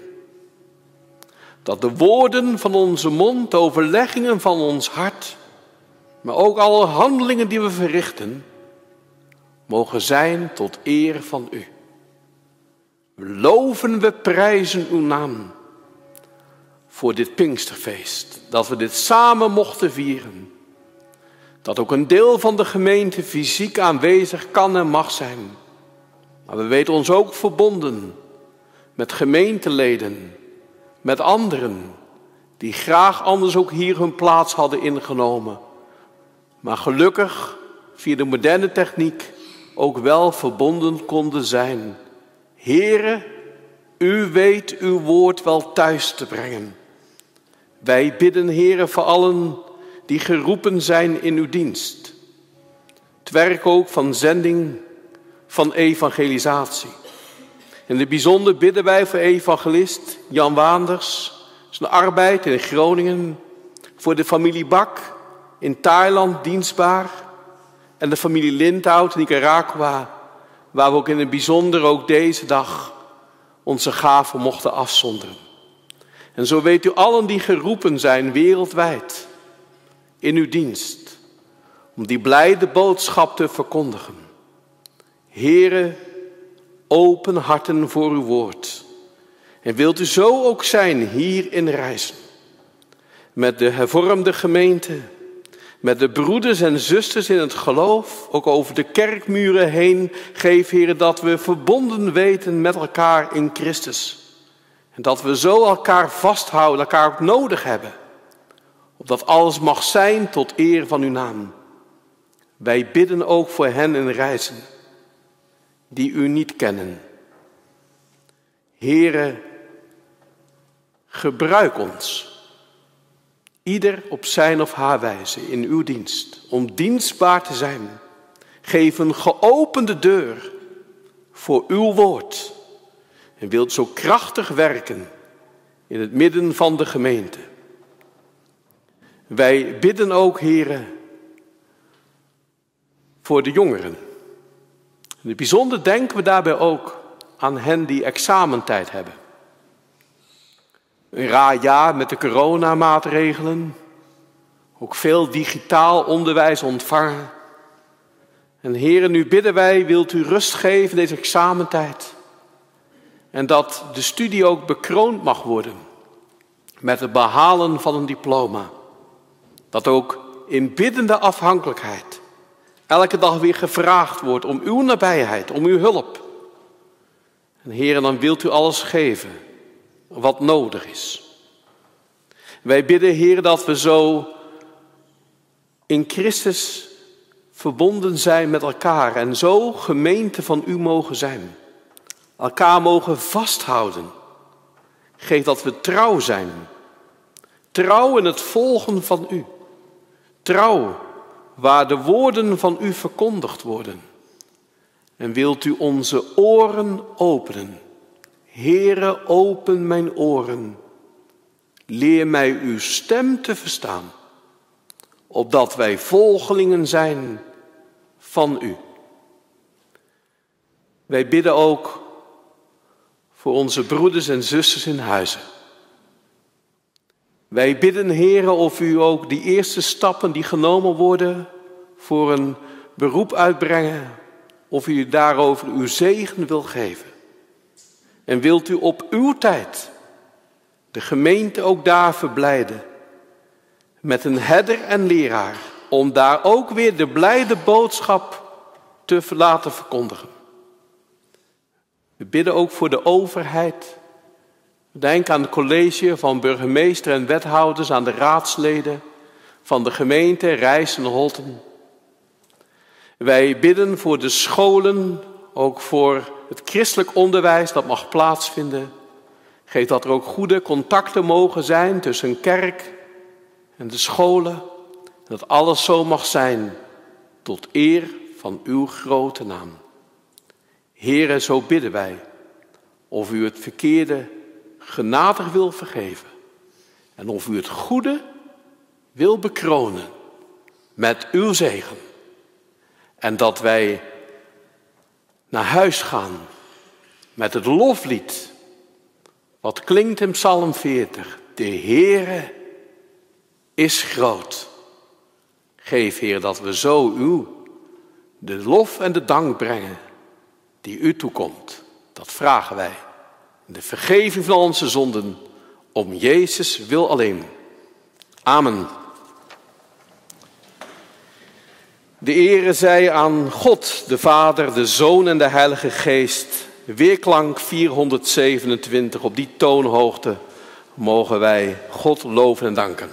Dat de woorden van onze mond, de overleggingen van ons hart, maar ook alle handelingen die we verrichten, mogen zijn tot eer van u. We loven, we prijzen uw naam voor dit Pinksterfeest. Dat we dit samen mochten vieren. Dat ook een deel van de gemeente fysiek aanwezig kan en mag zijn. Maar we weten ons ook verbonden met gemeenteleden, met anderen die graag anders ook hier hun plaats hadden ingenomen. Maar gelukkig via de moderne techniek ook wel verbonden konden zijn. Heere, u weet uw woord wel thuis te brengen. Wij bidden, Heere, voor allen die geroepen zijn in uw dienst. Het werk ook van zending, van evangelisatie. In het bijzonder bidden wij voor evangelist Jan Waanders, zijn arbeid in Groningen, voor de familie Bak in Thailand dienstbaar en de familie Lindhout in Nicaragua, waar we ook in het bijzonder ook deze dag onze gaven mochten afzonderen. En zo weet u allen die geroepen zijn wereldwijd in uw dienst, om die blijde boodschap te verkondigen. Heere, open harten voor uw woord. En wilt u zo ook zijn hier in Rijssen. Met de hervormde gemeente, met de broeders en zusters in het geloof, ook over de kerkmuren heen, geef, Heere, dat we verbonden weten met elkaar in Christus. En dat we zo elkaar vasthouden, elkaar ook nodig hebben. Opdat alles mag zijn tot eer van uw naam. Wij bidden ook voor hen in Rijssen, die u niet kennen. Heere, gebruik ons. Ieder op zijn of haar wijze in uw dienst, om dienstbaar te zijn. Geef een geopende deur voor uw woord. En wilt zo krachtig werken in het midden van de gemeente. Wij bidden ook, Heere, voor de jongeren. In het bijzonder denken we daarbij ook aan hen die examentijd hebben. Een raar jaar met de coronamaatregelen. Ook veel digitaal onderwijs ontvangen. En Heere, nu bidden wij, wilt u rust geven deze examentijd. En dat de studie ook bekroond mag worden met het behalen van een diploma. Dat ook in biddende afhankelijkheid elke dag weer gevraagd wordt om uw nabijheid, om uw hulp. En Heere, dan wilt u alles geven wat nodig is. Wij bidden, Heere, dat we zo in Christus verbonden zijn met elkaar en zo gemeente van u mogen zijn. Elkaar mogen vasthouden. Geef dat we trouw zijn. Trouw in het volgen van u. Trouw waar de woorden van u verkondigd worden. En wilt u onze oren openen. Heere, open mijn oren. Leer mij uw stem te verstaan. Opdat wij volgelingen zijn van u. Wij bidden ook voor onze broeders en zusters in huizen. Wij bidden, Heere, of u ook die eerste stappen die genomen worden voor een beroep uitbrengen, of u daarover uw zegen wil geven. En wilt u op uw tijd de gemeente ook daar verblijden met een herder en leraar, om daar ook weer de blijde boodschap te laten verkondigen. We bidden ook voor de overheid. Denk aan het college van burgemeester en wethouders, aan de raadsleden van de gemeente Rijssen en Holten. Wij bidden voor de scholen, ook voor het christelijk onderwijs dat mag plaatsvinden. Geef dat er ook goede contacten mogen zijn tussen kerk en de scholen. Dat alles zo mag zijn tot eer van uw grote naam. Heere, zo bidden wij, of u het verkeerde genadig wil vergeven. En of u het goede wil bekronen met uw zegen. En dat wij naar huis gaan met het loflied, wat klinkt in Psalm 40. De Heere is groot. Geef, Heer, dat we zo u de lof en de dank brengen die u toekomt. Dat vragen wij. De vergeving van onze zonden, om Jezus wil alleen. Amen. De ere zij aan God, de Vader, de Zoon en de Heilige Geest. Weerklank 427, op die toonhoogte mogen wij God loven en danken.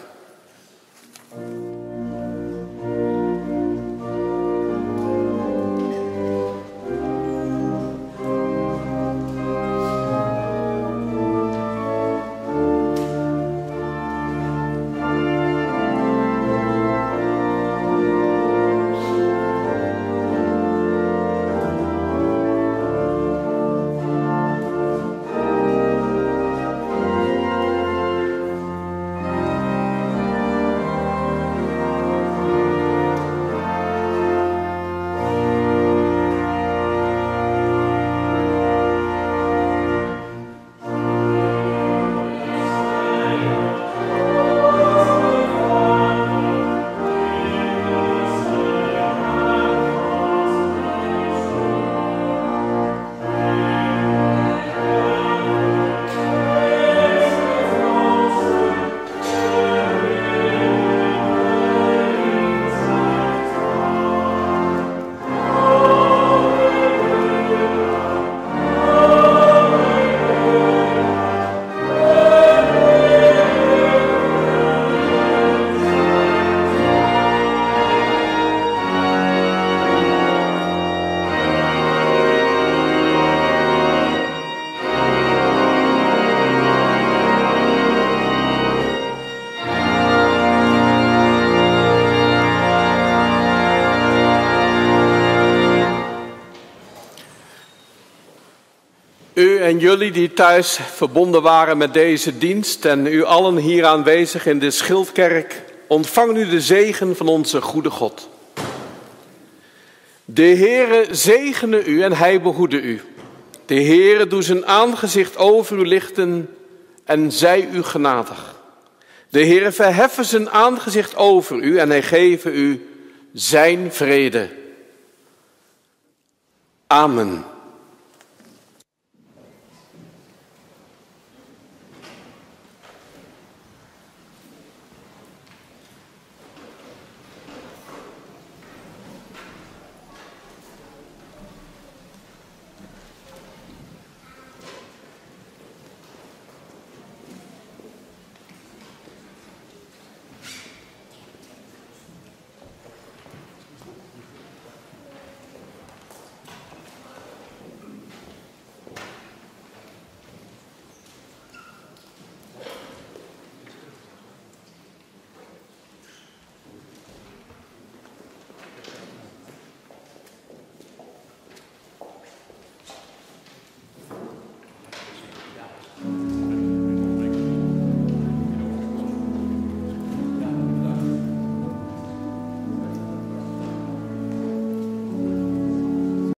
En jullie die thuis verbonden waren met deze dienst en u allen hier aanwezig in de Schildkerk, ontvang nu de zegen van onze goede God. De Heere zegene u en hij behoede u. De Heere doe zijn aangezicht over u lichten en zij u genadig. De Heere verheffen zijn aangezicht over u en hij geven u zijn vrede. Amen.